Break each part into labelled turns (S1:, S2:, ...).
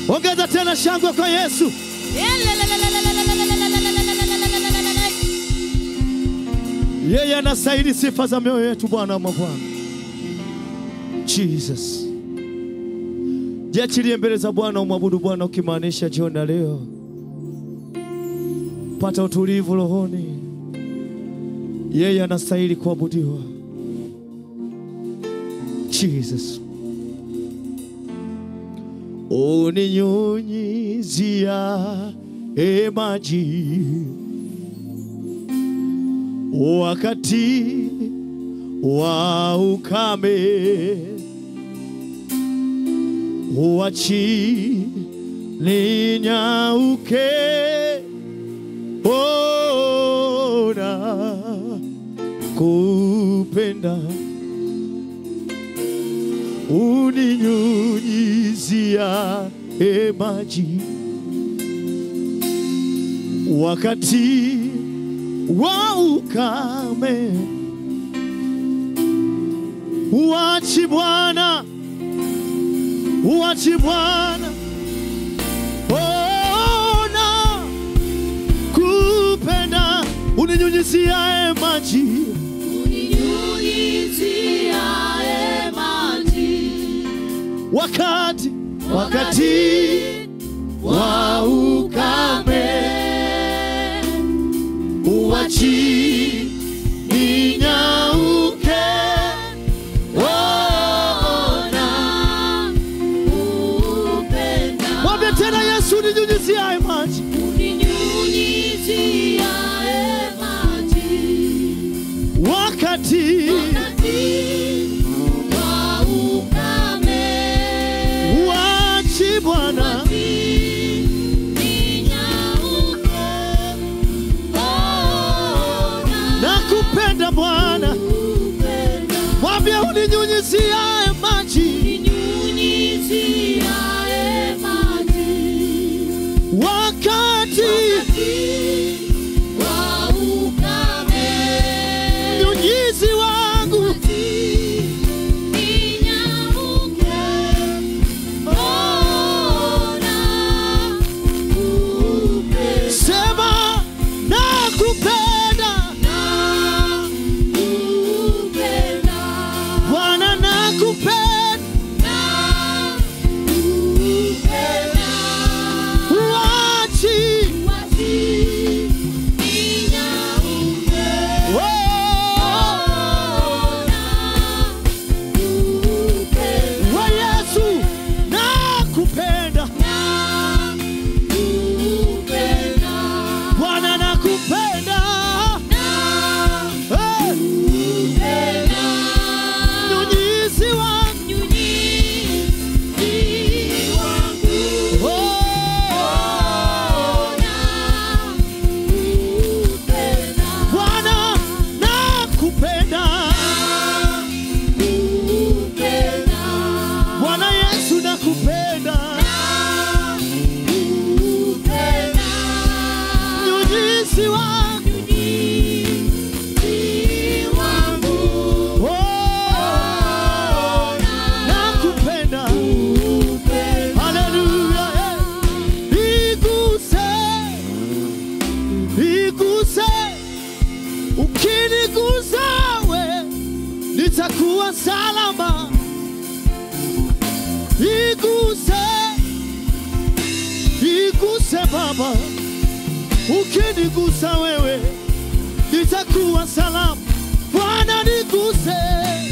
S1: Ongeza tena shangwe kwa Yesu. Yeye anastahili sifa za mioyo yetu Bwana wa mabwana. Jesus. Jiachilie mbele za Bwana, umwabudu Bwana ukimaanisha jioni leo. Pata utulivu rohoni. Yeye anastahili kuabudiwa. Jesus. Uninyunyizia maji wakati wa ukame, uachi ninyauke, ona kupenda. Uninyunyizia maji wakati wa ukame, uachi Bwana, uachi Bwana, ona kupenda. Uninyunyizia maji,
S2: uninyunyizia maji
S1: wakati wa ukame, uachi ninyauke,
S2: ona kupenda.
S1: mwambie tena Yesu, uninyunyizia maji,
S2: uninyunyizia maji
S1: wakati
S2: wa ukame,
S1: uachi Bwana, nakupenda Bwana. Mwambie uninyunyizia maji, wakati
S2: wa ukame,
S1: mnyunyizi wangu, sema nakupenda Bwana, nakupenda, uachi wa Yesu, nakupenda Bwana, nakupenda, mnyunyizi wangu, Bwana nakupenda, Bwana Yesu nakupenda, mnyunyizi wangu, nakupenda. Haleluya. Niguse, niguse, ukinigusa we nitakuwa salama. Niguse, niguse Baba, ukinigusa wewe nitakuwa salama. Bwana niguse,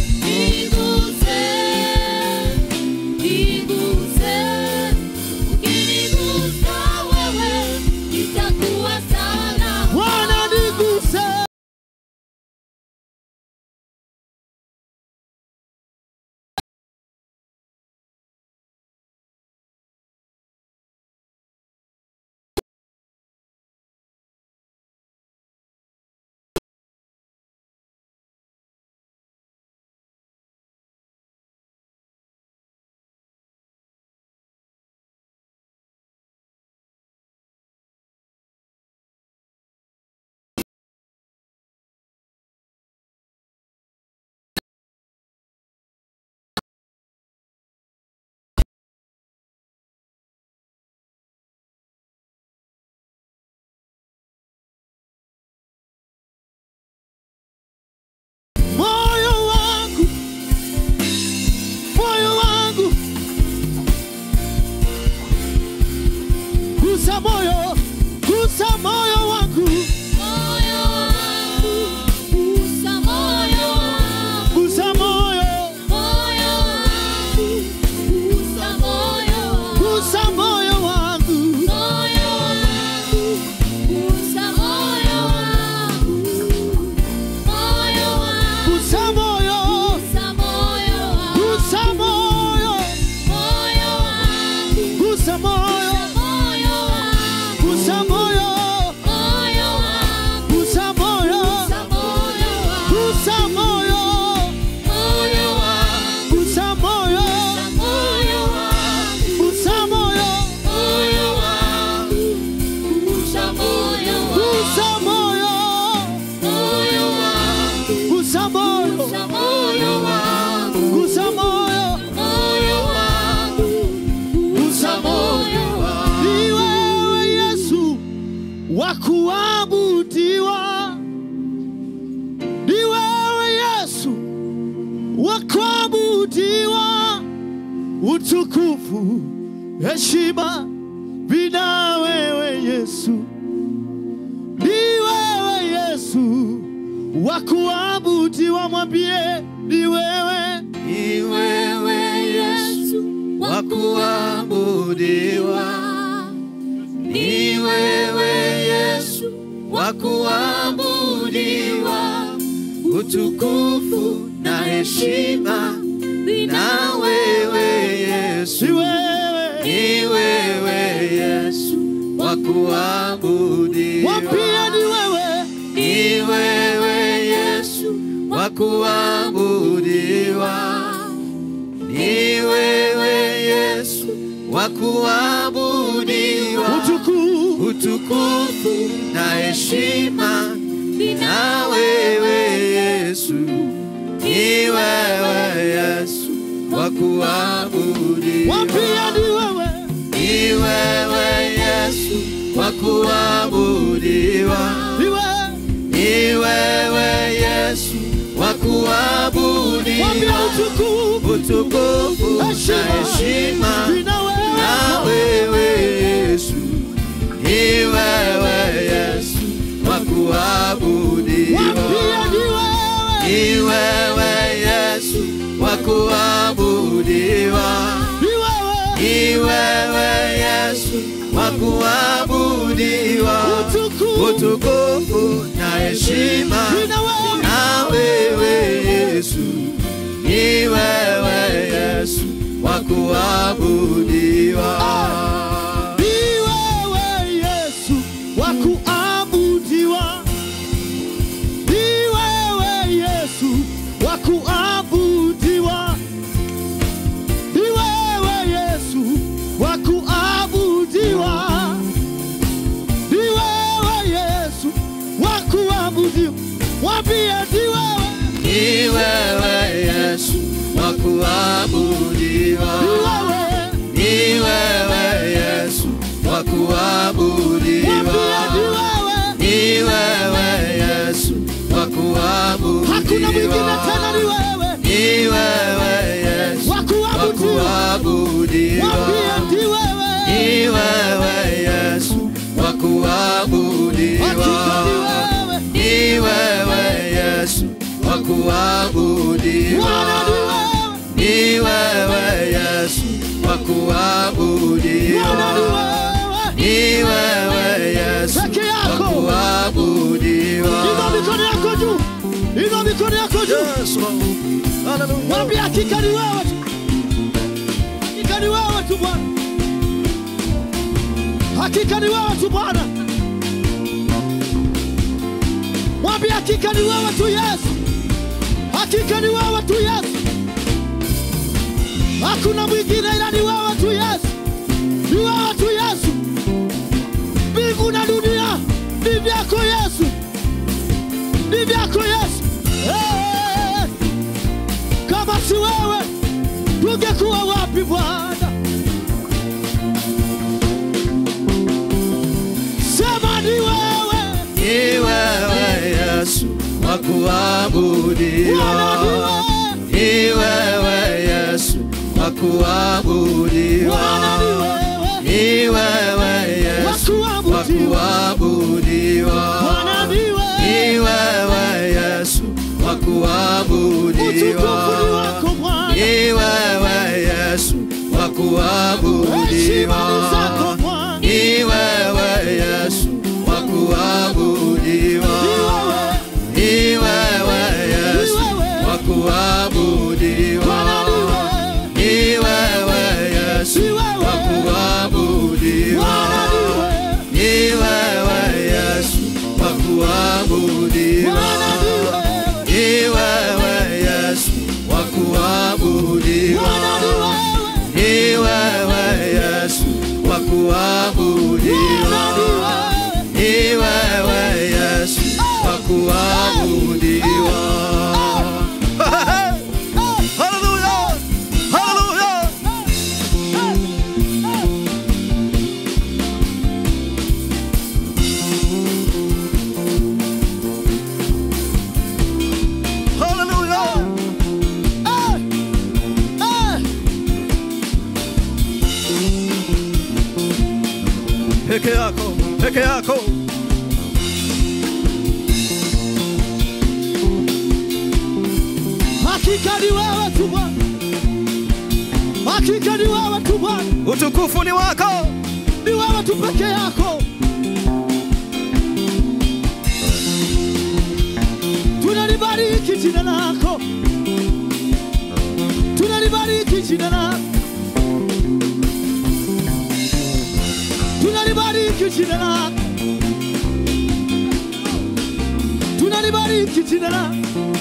S1: kuabudiwa, utukufu, heshima vina wewe Yesu. Ni wewe Yesu wa kuabudiwa, mwambie ni wewe.
S3: Ni wewe Yesu wa kuabudiwa. Ni wewe Yesu wa kuabudiwa. Utukufu na heshima vina wewe Yesu.
S1: Ni wewe.
S3: Ni wewe Yesu wa kuabudiwa.
S1: Mwambie ni wewe.
S3: Ni wewe Yesu wa kuabudiwa. Ni wewe Yesu wa kuabudiwa. Utukufu na heshima vina wewe Yesu. Ni wewe Yesu wa kuabudiwa.
S1: Mwambie ni wewe.
S3: Ni wewe Yesu wa kuabudiwa.
S1: Ni wewe.
S3: Ni wewe Yesu wa kuabudiwa.
S1: Mwambie
S3: Utukufu na heshima
S1: vina
S3: na wewe Yesu. Ni wewe Yesu wa kuabudiwa.
S1: Mwambie ni wewe.
S3: Ni wewe Yesu wa kuabudiwa.
S1: Ni wewe.
S3: Ni wewe Yesu wa kuabudiwa. Utukufu na heshima na wewe Yesu. Ni wewe Yesu wa kuabudiwa.
S1: Ni wewe Yesu wa kuabudiwa. Ni wewe Yesu wa kuabudiwa. Ni wewe Yesu wa kuabudiwa. Ni wewe Yesu wa kuabudiwa. Mwambie ni wewe.
S3: Ni wewe Yesu wa kuabudiwa. Ni wewe Yesu wa kuabudiwa. Ni wewe Yesu wa kuabudiwa.
S1: Hakuna mwingine tena, ni wewe.
S3: Ni wewe Yesu wa kuabudiwa.
S1: Mwambie ni wewe.
S3: Ni wewe Yesu wa kuabudiwa. Ni wewe Yesu wa kuabudiwa. Ni wewe Yesu wa kuabudiwa. Ni wewe Yesu wa kuabudiwa.
S1: Inua mikono yako juu. Inua mikono yako juu. Mwambie hakika ni wewe tu. Hakika ni wewe tu Bwana. Hakika ni wewe tu Bwana. Mwambie hakika ni wewe tu Yesu. Hakika ni wewe tu Yesu. Hakuna mwingine ila ni wewe tu Yesu. Ni wewe tu Yesu. Mbingu na dunia ni vyako Yesu. Ni vyako Yesu. Hey! Kama si wewe tungekuwa wapi Bwana? Sema ni wewe.
S3: Ni wewe Yesu wa kuabudiwa. Ni wewe Yesu wa kuabudiwa. Ni wewe Yesu wa kuabudiwa. Ni wewe Yesu wa kuabudiwa. Ni wewe Yesu wa kuabudiwa. Ni wewe Yesu wa kuabudiwa. Ni wewe Yesu wa kuabudiwa. Ni wewe Yesu wa kuabudiwa. Ni wewe Yesu wa kuabudiwa. Ni wewe Yesu wa kuabudiwa. Ni wewe Yesu peke yako, peke yako.
S1: Hakika ni wewe tu Bwana, hakika ni wewe tu Bwana,
S3: Utukufu ni wako,
S1: ni wewe tu peke yako. Tunalibariki jina lako, tunalibariki jina lako, tunalibariki jina lako, tunalibariki jina lako.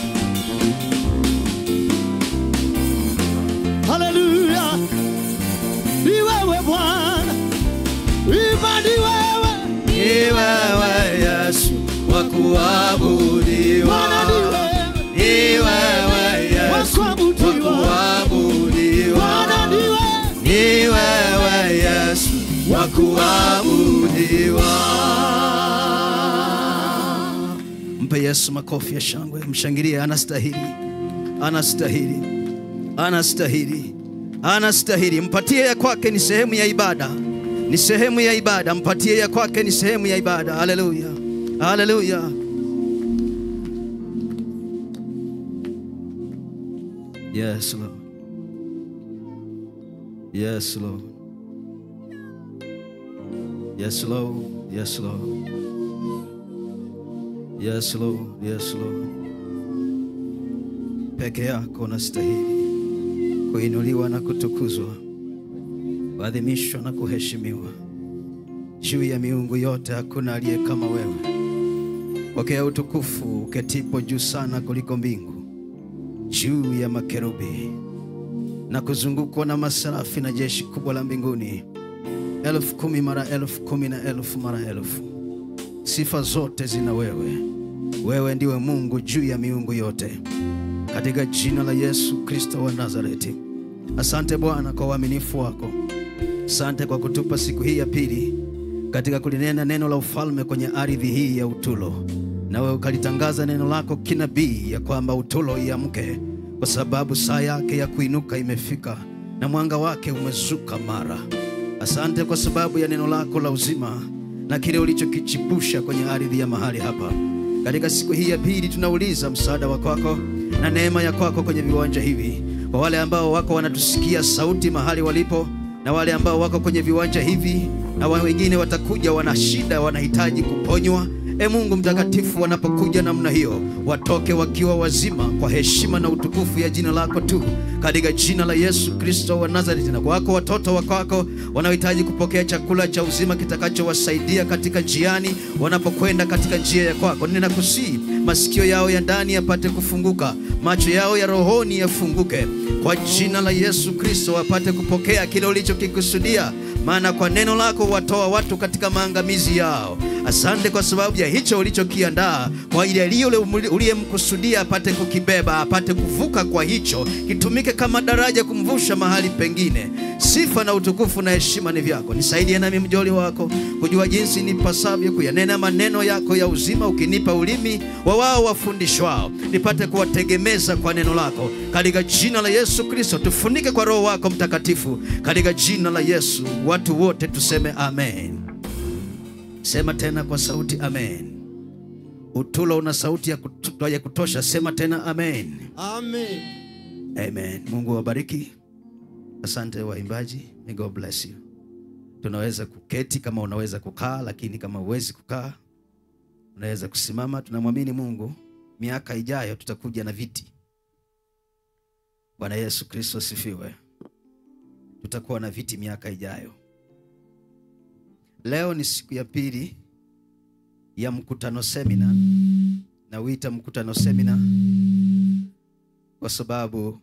S1: Hallelujah. Ni wewe Bwana, imani wewe,
S3: ni wewe Yesu wa kuabudiwa.
S1: Bwana ni wewe,
S3: Ni wewe Yesu wa kuabudiwa.
S1: Bwana ni wewe,
S3: Ni wewe Yesu wa kuabudiwa. Mpe Yesu makofi ya shangwe, mshangilie, anastahili, anastahili, anastahili, anastahili. Mpatie ya kwake, ni sehemu ya ibada, ni sehemu ya ibada. Mpatie ya kwake, ni sehemu ya ibada. Haleluya, haleluya. Yes Lord, yes Lord, yes Lord, yes Lord, yes Lord, yes Lord. Peke yako unastahili kuinuliwa na kutukuzwa, kuadhimishwa na kuheshimiwa. Juu ya miungu yote hakuna aliye kama wewe. Pokea utukufu uketipo juu sana kuliko mbingu, juu ya makerubi na kuzungukwa na maserafi na jeshi kubwa la mbinguni, 10,000 mara 10,000 na 1000 mara 1000. Sifa zote zina wewe. Wewe ndiwe Mungu juu ya miungu yote, katika jina la Yesu Kristo wa Nazareti. Asante Bwana kwa uaminifu wako. Asante kwa kutupa siku hii ya pili katika kulinena neno la ufalme kwenye ardhi hii ya Utulo. Nawe ukalitangaza neno lako kinabii ya kwamba Utulo iamke, kwa sababu saa yake ya kuinuka imefika na mwanga wake umezuka mara. Asante kwa sababu ya neno lako la uzima na kile ulichokichipusha kwenye ardhi ya mahali hapa. Katika siku hii ya pili tunauliza msaada wa kwako na neema ya kwako kwenye viwanja hivi, kwa wale ambao wako wanatusikia sauti mahali walipo, na wale ambao wako kwenye viwanja hivi, na wengine watakuja wana shida, wanahitaji kuponywa. Mungu mtakatifu, wanapokuja namna hiyo, watoke wakiwa wazima kwa heshima na utukufu ya jina lako tu, katika jina la Yesu Kristo wa Nazareti. Na kwako watoto wako wanaohitaji kupokea chakula cha uzima kitakachowasaidia katika njiani wanapokwenda katika njia ya kwako, ninakusihi masikio yao ya ndani yapate kufunguka, macho yao ya rohoni yafunguke kwa jina la Yesu Kristo, wapate kupokea kile ulichokikusudia, maana kwa neno lako watoa watu katika maangamizi yao. Asante kwa sababu ya hicho ulichokiandaa kwa ile uliyemkusudia apate kukibeba, apate kuvuka kwa hicho, kitumike kama daraja kumvusha mahali pengine. Sifa na utukufu na heshima ni vyako. Nisaidie nami mjoli wako kujua jinsi nipasavyo kuyanena maneno yako ya uzima, ukinipa ulimi wa wao wafundishwao, nipate kuwategemeza kwa neno lako, katika jina la Yesu Kristo. Tufunike kwa Roho wako Mtakatifu, katika jina la Yesu. Watu wote tuseme amen. Sema tena kwa sauti amen. Utulo una sauti ya kutosha. Sema tena amen.
S1: Amen.
S3: Amen. Mungu wabariki. Asante waimbaji. May God bless you. Tunaweza kuketi kama unaweza kukaa, lakini kama huwezi kukaa unaweza kusimama. Tunamwamini Mungu, miaka ijayo tutakuja na viti. Bwana Yesu Kristo asifiwe. Tutakuwa na viti miaka ijayo. Leo ni siku ya pili ya mkutano semina, na uita mkutano semina kwa sababu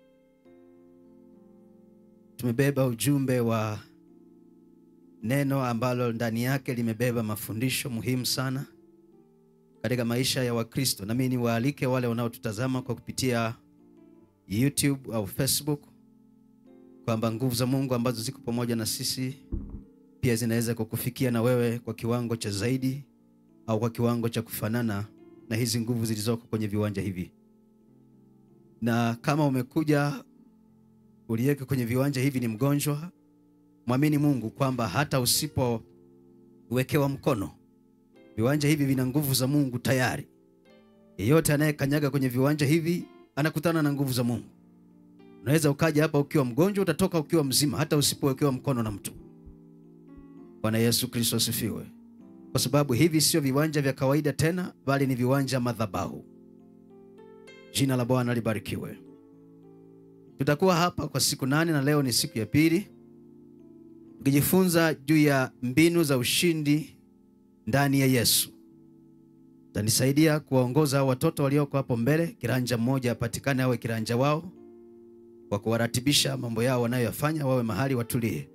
S3: tumebeba ujumbe wa neno ambalo ndani yake limebeba mafundisho muhimu sana katika maisha ya Wakristo. Na mimi niwaalike wale wanaotutazama kwa kupitia YouTube au Facebook kwamba nguvu za Mungu ambazo ziko pamoja na sisi pia zinaweza kukufikia na wewe kwa kiwango cha zaidi au kwa kiwango cha kufanana na hizi nguvu zilizoko kwenye viwanja hivi. Na kama umekuja uliyeko kwenye viwanja hivi ni mgonjwa, mwamini Mungu kwamba hata kuwekewa mkono. Viwanja hivi vina nguvu za Mungu tayari. Yeyote anayekanyaga kwenye viwanja hivi anakutana na nguvu za Mungu. Unaweza ukaja hapa ukiwa mgonjwa, utatoka ukiwa mzima hata usipowekewa mkono na mtu. Bwana Yesu Kristo asifiwe. Kwa sababu hivi sio viwanja vya kawaida tena, bali ni viwanja madhabahu. Jina la Bwana libarikiwe. Tutakuwa hapa kwa siku 8 na leo ni siku ya pili, tukijifunza juu ya mbinu za ushindi ndani ya Yesu. Tanisaidia kuwaongoza watoto walioko hapo mbele, kiranja mmoja apatikane awe kiranja wao, kwa kuwaratibisha mambo yao wanayoyafanya, wawe mahali watulie.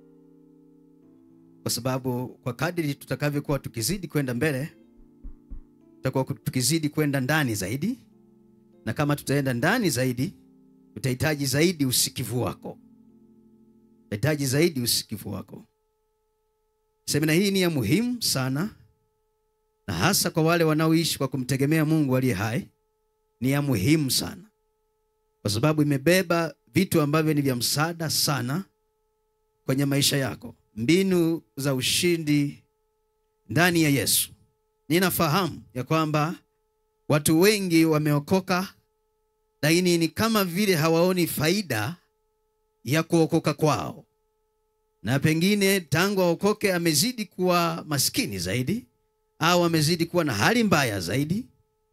S3: Kwa sababu kwa kadiri tutakavyokuwa tukizidi kwenda mbele, tutakuwa tukizidi kwenda ndani zaidi, na kama tutaenda ndani zaidi, utahitaji zaidi usikivu wako. Utahitaji zaidi usikivu wako. Semina hii ni ya muhimu sana, na hasa kwa wale wanaoishi kwa kumtegemea Mungu aliye hai, ni ya muhimu sana. Kwa sababu imebeba vitu ambavyo ni vya msaada sana kwenye maisha yako. Mbinu za ushindi ndani ya Yesu. Ninafahamu ya kwamba watu wengi wameokoka, lakini ni kama vile hawaoni faida ya kuokoka kwao. Na pengine tangu waokoke amezidi kuwa maskini zaidi, au amezidi kuwa na hali mbaya zaidi,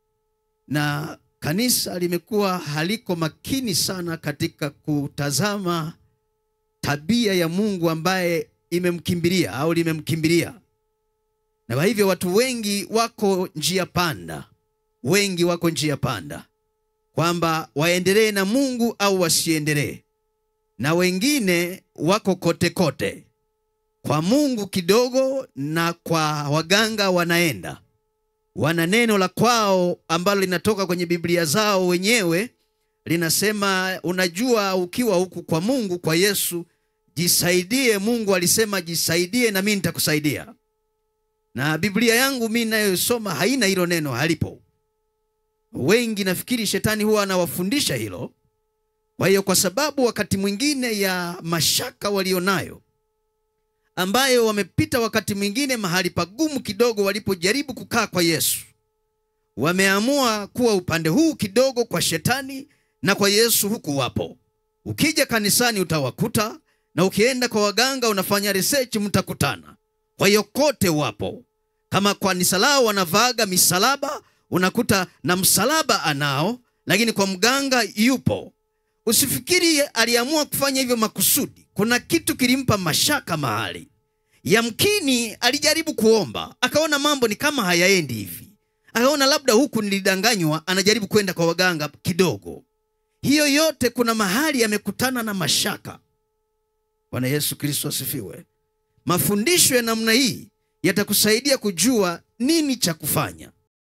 S3: na kanisa limekuwa haliko makini sana katika kutazama tabia ya Mungu ambaye imemkimbilia au limemkimbilia. Na kwa hivyo watu wengi wako njia panda. Wengi wako njia panda, kwamba waendelee na Mungu au wasiendelee. Na wengine wako kote kote, kwa Mungu kidogo na kwa waganga wanaenda. Wana neno la kwao ambalo linatoka kwenye Biblia zao wenyewe, linasema unajua, ukiwa huku kwa Mungu, kwa Yesu, jisaidie. Mungu alisema jisaidie na mimi nitakusaidia. Na Biblia yangu mimi ninayosoma haina hilo neno, halipo. Wengi nafikiri shetani huwa anawafundisha hilo. Kwa hiyo kwa sababu wakati mwingine ya mashaka walionayo, ambayo wamepita wakati mwingine mahali pagumu kidogo walipojaribu kukaa kwa Yesu, wameamua kuwa upande huu kidogo kwa shetani, na kwa Yesu huku wapo. Ukija kanisani utawakuta, na ukienda kwa waganga unafanya research mtakutana. Kwa hiyo kote wapo. Kama kwa kanisa lao wanavaaga misalaba, unakuta na msalaba anao, lakini kwa mganga yupo. Usifikiri aliamua kufanya hivyo makusudi. Kuna kitu kilimpa mashaka mahali. Yamkini alijaribu kuomba, akaona mambo ni kama hayaendi hivi. Akaona labda huku nilidanganywa, anajaribu kwenda kwa waganga kidogo. Hiyo yote kuna mahali yamekutana na mashaka. Bwana Yesu Kristo asifiwe. Mafundisho ya namna hii yatakusaidia kujua nini cha kufanya.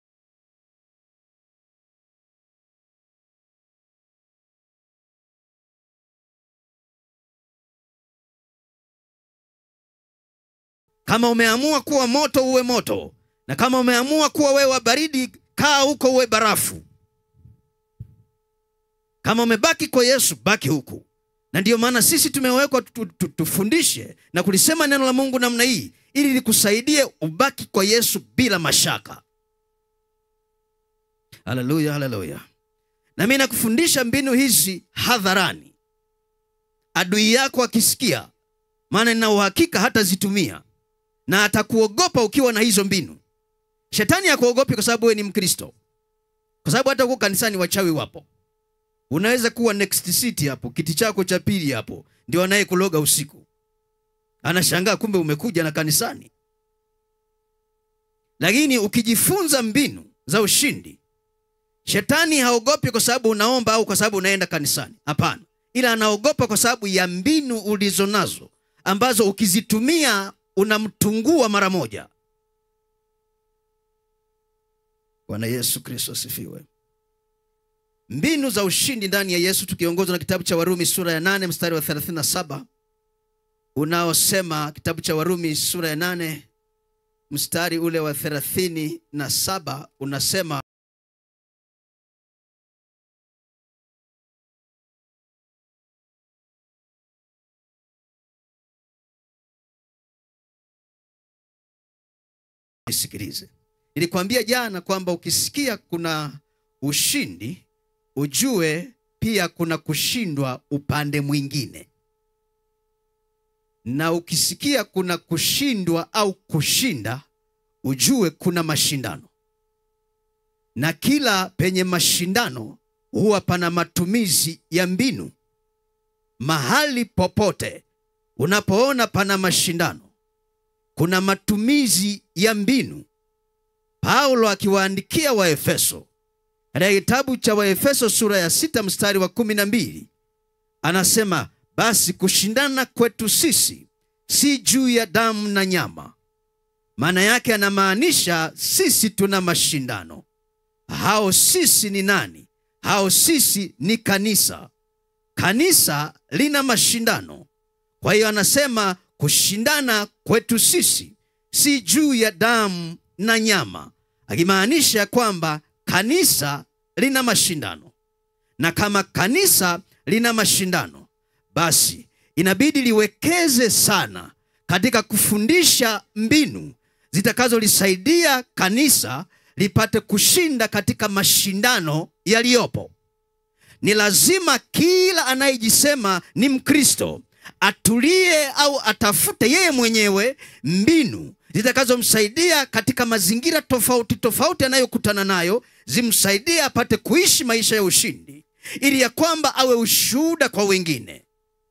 S3: Kama umeamua kuwa moto, uwe moto. Na kama umeamua kuwa wewe baridi, kaa huko uwe barafu. Kama umebaki kwa Yesu, baki huku. Na ndiyo maana sisi tumewekwa tufundishe na kulisema neno la Mungu namna hii, ili likusaidie ubaki kwa Yesu bila mashaka. Haleluya, haleluya. Na mimi nakufundisha mbinu hizi hadharani. Adui yako akisikia, maana nina uhakika hata zitumia, na atakuogopa ukiwa na hizo mbinu. Shetani hakuogopi kwa sababu wewe ni Mkristo. Kwa sababu hata huko kanisani wachawi wapo. Unaweza kuwa next seat hapo, kiti chako cha pili hapo, ndio anayekuloga usiku. Anashangaa kumbe umekuja na kanisani. Lakini ukijifunza mbinu za ushindi, shetani haogopi kwa sababu unaomba au kwa sababu unaenda kanisani. Hapana. Ila anaogopa kwa sababu ya mbinu ulizonazo, ambazo ukizitumia unamtungua mara moja. Bwana Yesu Kristo asifiwe. Mbinu za ushindi ndani ya Yesu, tukiongozwa na kitabu cha Warumi sura ya 8 mstari wa 37, unaosema, kitabu cha Warumi sura ya 8 mstari ule wa 37 unasema, ukisikilize. Nilikwambia jana kwamba ukisikia kuna ushindi, ujue pia kuna kushindwa upande mwingine. Na ukisikia kuna kushindwa au kushinda, ujue kuna mashindano. Na kila penye mashindano huwa pana matumizi ya mbinu. Mahali popote unapoona pana mashindano, kuna matumizi ya mbinu. Paulo akiwaandikia Waefeso, katika kitabu cha Waefeso sura ya 6 mstari wa 12, anasema, basi kushindana kwetu sisi si juu ya damu na nyama. Maana yake anamaanisha sisi tuna mashindano. Hao sisi ni nani? Hao sisi ni kanisa. Kanisa lina mashindano. Kwa hiyo anasema kushindana kwetu sisi si juu ya damu na nyama, akimaanisha kwamba kanisa lina mashindano. Na kama kanisa lina mashindano, basi inabidi liwekeze sana katika kufundisha mbinu zitakazolisaidia kanisa lipate kushinda katika mashindano yaliyopo. Ni lazima kila anayejisema ni Mkristo atulie au atafute yeye mwenyewe mbinu zitakazomsaidia katika mazingira tofauti tofauti anayokutana nayo, zimsaidie apate kuishi maisha ya ushindi, ili ya kwamba awe ushuhuda kwa wengine.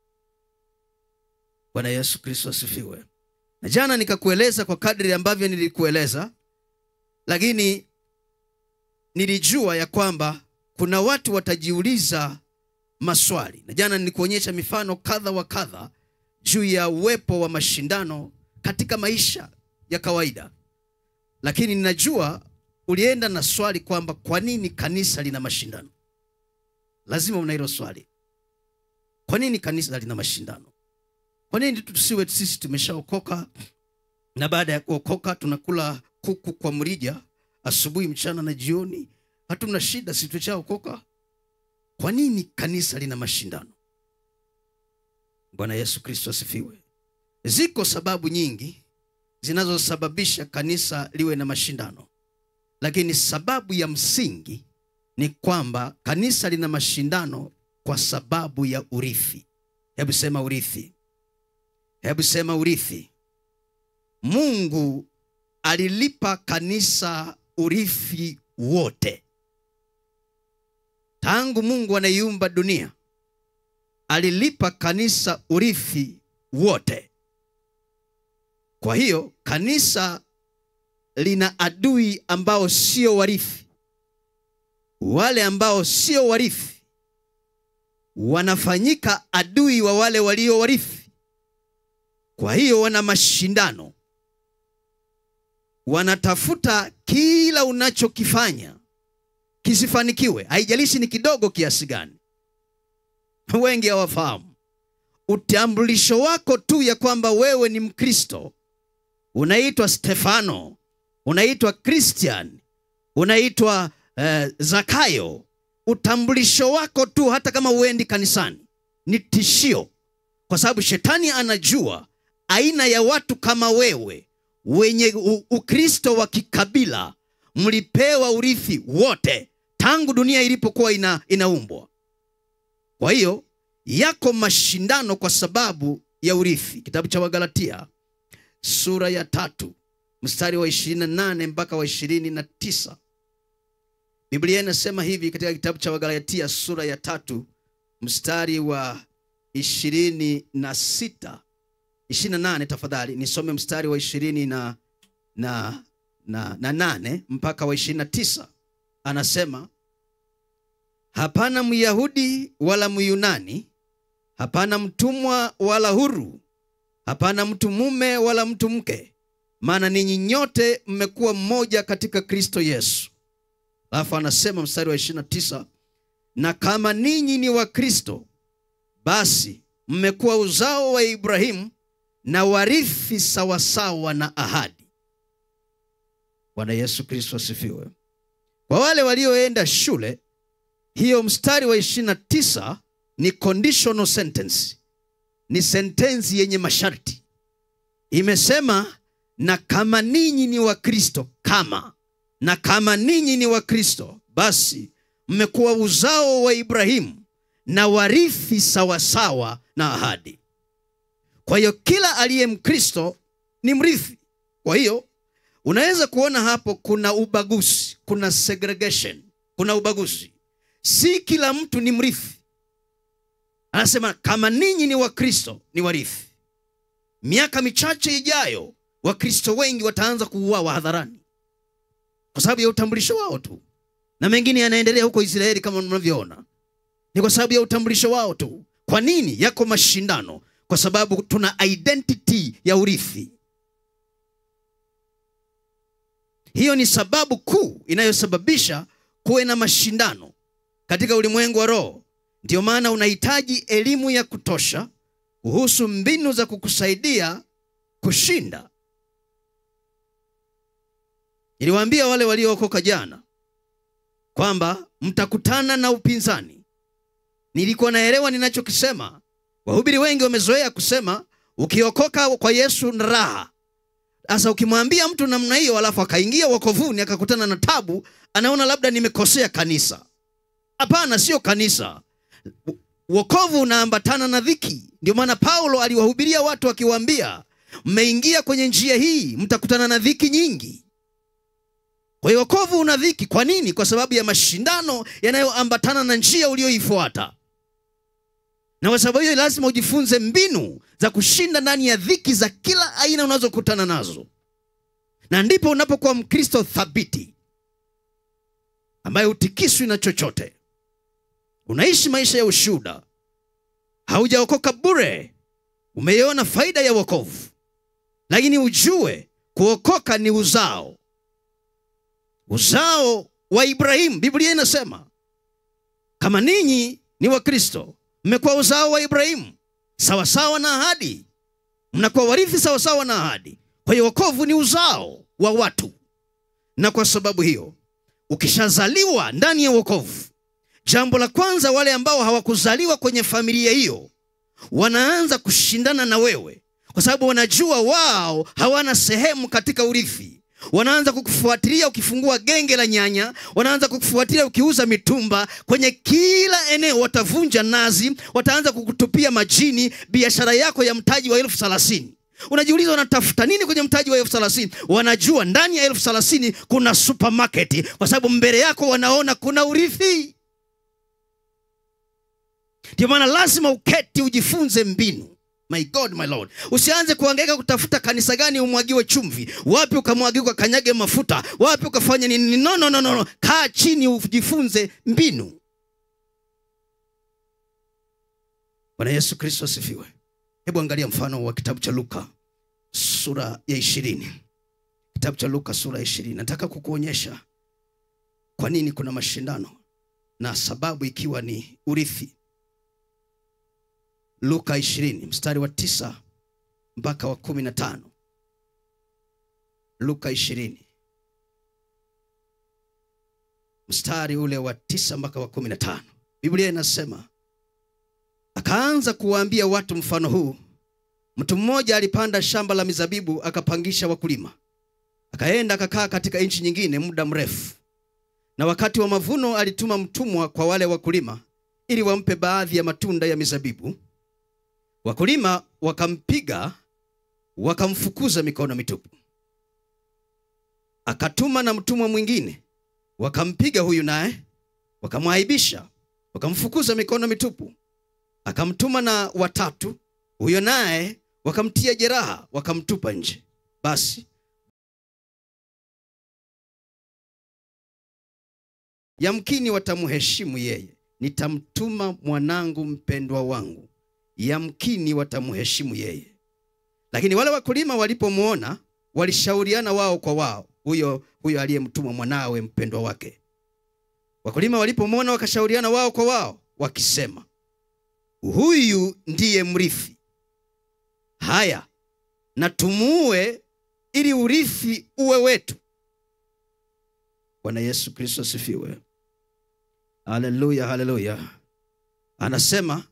S3: Bwana Yesu Kristo asifiwe. Na jana nikakueleza kwa kadri ambavyo nilikueleza, lakini nilijua ya kwamba kuna watu watajiuliza maswali. Na jana nilikuonyesha mifano kadha wa kadha juu ya uwepo wa mashindano katika maisha ya kawaida. Lakini ninajua ulienda na swali kwamba kwa nini kanisa lina mashindano. Lazima una hilo swali. Kwa nini kanisa lina mashindano? Kwa nini tusiwe sisi tumeshaokoka na baada ya kuokoka tunakula kuku kwa mrija asubuhi, mchana na jioni, hatuna shida, sisi tumeshaokoka? Kwa nini kanisa lina mashindano? Bwana Yesu Kristo asifiwe. Ziko sababu nyingi zinazosababisha kanisa liwe na mashindano, lakini sababu ya msingi ni kwamba kanisa lina mashindano kwa sababu ya urithi. Hebu sema urithi. Hebu sema urithi. Mungu alilipa kanisa urithi wote. Tangu Mungu anaiumba dunia, alilipa kanisa urithi wote. Kwa hiyo kanisa lina adui ambao sio warithi. Wale ambao sio warithi wanafanyika adui wa wale walio warithi. Kwa hiyo wana mashindano. Wanatafuta kila unachokifanya kisifanikiwe, haijalishi ni kidogo kiasi gani. Wengi hawafahamu utambulisho wako tu ya kwamba wewe ni Mkristo. Unaitwa Stefano, unaitwa Christian, unaitwa Zakayo. Utambulisho wako tu, hata kama uendi kanisani, ni tishio, kwa sababu shetani anajua aina ya watu kama wewe wenye Ukristo wa kikabila mlipewa urithi wote tangu dunia ilipokuwa inaumbwa. Kwa hiyo yako mashindano kwa sababu ya urithi. Kitabu cha Wagalatia sura ya 3 mstari wa 28 mpaka wa 29. Biblia inasema hivi katika kitabu cha Wagalatia sura ya 3 mstari wa 28 tafadhali nisome mstari wa 28 mpaka wa 29. Anasema, hapana Myahudi wala Myunani, hapana mtumwa wala huru, hapana mtu mume wala mtu mke, maana ninyi nyote mmekuwa mmoja katika Kristo Yesu. Alafu anasema mstari wa 29, na kama ninyi ni wa Kristo, basi mmekuwa uzao wa Ibrahimu na warithi sawasawa na ahadi. Bwana Yesu Kristo asifiwe. Kwa wale walioenda shule, hiyo mstari wa 29 ni conditional sentence. Ni sentensi yenye masharti. Imesema na kama ninyi ni wa Kristo, kama ninyi ni wa Kristo, basi mmekuwa uzao wa Ibrahimu na warithi sawasawa na ahadi. Kwa hiyo kila aliye Mkristo ni mrithi. Kwa hiyo unaweza kuona hapo kuna ubaguzi, kuna segregation, kuna ubaguzi. Si kila mtu ni mrithi. Anasema kama ninyi ni wa Kristo ni warithi. Miaka michache ijayo Wakristo wengi wataanza kuuawa hadharani kwa sababu ya utambulisho wao tu. Na mengine yanaendelea huko Israeli kama mnavyoona. Ni kwa sababu ya utambulisho wao tu. Kwa nini? Yako mashindano. Kwa sababu tuna identity ya urithi. Hiyo ni sababu kuu inayosababisha kuwe na mashindano katika ulimwengu wa roho. Ndio maana unahitaji elimu ya kutosha kuhusu mbinu za kukusaidia kushinda. Niliwaambia wale waliookoka jana kwamba mtakutana na upinzani. Nilikuwa naelewa ninachokisema. Wahubiri wengi wamezoea kusema ukiokoka kwa Yesu na raha. Sasa ukimwambia mtu namna hiyo alafu akaingia wokovuni akakutana na tabu, anaona labda nimekosea kanisa. Hapana, sio kanisa. Wokovu unaambatana na dhiki. Ndio maana Paulo aliwahubiria watu akiwaambia, mmeingia kwenye njia hii mtakutana na dhiki nyingi. Kwa hiyo wokovu una dhiki. Kwa nini? Kwa sababu ya mashindano yanayoambatana na njia uliyoifuata. Na kwa sababu hiyo lazima ujifunze mbinu za kushinda ndani ya dhiki za kila aina unazokutana nazo. Na ndipo unapokuwa Mkristo thabiti ambaye utikiswi na chochote. Unaishi maisha ya ushuhuda. Haujaokoka bure. Umeiona faida ya wokovu. Lakini ujue kuokoka ni uzao. Uzao wa Ibrahimu. Biblia inasema kama ninyi ni wa Kristo, mmekuwa uzao wa Ibrahimu sawasawa na ahadi. Mnakuwa warithi sawasawa na ahadi. Kwa hiyo wokovu ni uzao wa watu. Na kwa sababu hiyo, ukishazaliwa ndani ya wokovu, jambo la kwanza, wale ambao hawakuzaliwa kwenye familia hiyo wanaanza kushindana na wewe, kwa sababu wanajua wao hawana sehemu katika urithi. Wanaanza kukufuatilia ukifungua genge la nyanya, wanaanza kukufuatilia ukiuza mitumba. Kwenye kila eneo watavunja nazi, wataanza kukutupia majini biashara yako ya mtaji wa 30,000. Unajiuliza wanatafuta nini kwenye mtaji wa 30,000? Wanajua ndani ya 30,000 kuna supermarket, kwa sababu mbele yako wanaona kuna urithi. Ndio maana lazima uketi ujifunze mbinu. My God, my Lord. Usianze kuhangaika kutafuta kanisa gani umwagiwe chumvi, wapi ukamwagiwa kanyage mafuta, wapi ukafanya nini. No. Kaa chini ujifunze mbinu. Bwana Yesu Kristo asifiwe. Hebu angalia mfano wa kitabu cha Luka sura ya 20. Kitabu cha Luka sura ya 20. Nataka kukuonyesha kwa nini kuna mashindano na sababu ikiwa ni urithi. Luka 20 mstari wa 9 mpaka wa 15. Luka 20 mstari ule wa 9 mpaka wa 15. Biblia inasema, akaanza kuwaambia watu mfano huu. Mtu mmoja alipanda shamba la mizabibu akapangisha wakulima. Akaenda akakaa katika nchi nyingine muda mrefu. Na wakati wa mavuno alituma mtumwa kwa wale wakulima ili wampe baadhi ya matunda ya mizabibu. Wakulima wakampiga, wakamfukuza mikono mitupu. Akatuma na mtumwa mwingine, wakampiga huyu naye, wakamwaibisha, wakamfukuza mikono mitupu. Akamtuma na watatu, huyo naye wakamtia jeraha, wakamtupa nje. Basi yamkini watamheshimu yeye. Nitamtuma mwanangu mpendwa wangu. Yamkini watamheshimu yeye. Lakini wale wakulima walipomuona, walishauriana wao kwa wao, huyo aliyemtuma mwanawe mpendwa wake. Wakulima walipomuona wakashauriana wao kwa wao, wakisema, huyu ndiye mrithi. Haya, na tumuue ili urithi uwe wetu. Bwana Yesu Kristo asifiwe. Haleluya, haleluya. Anasema,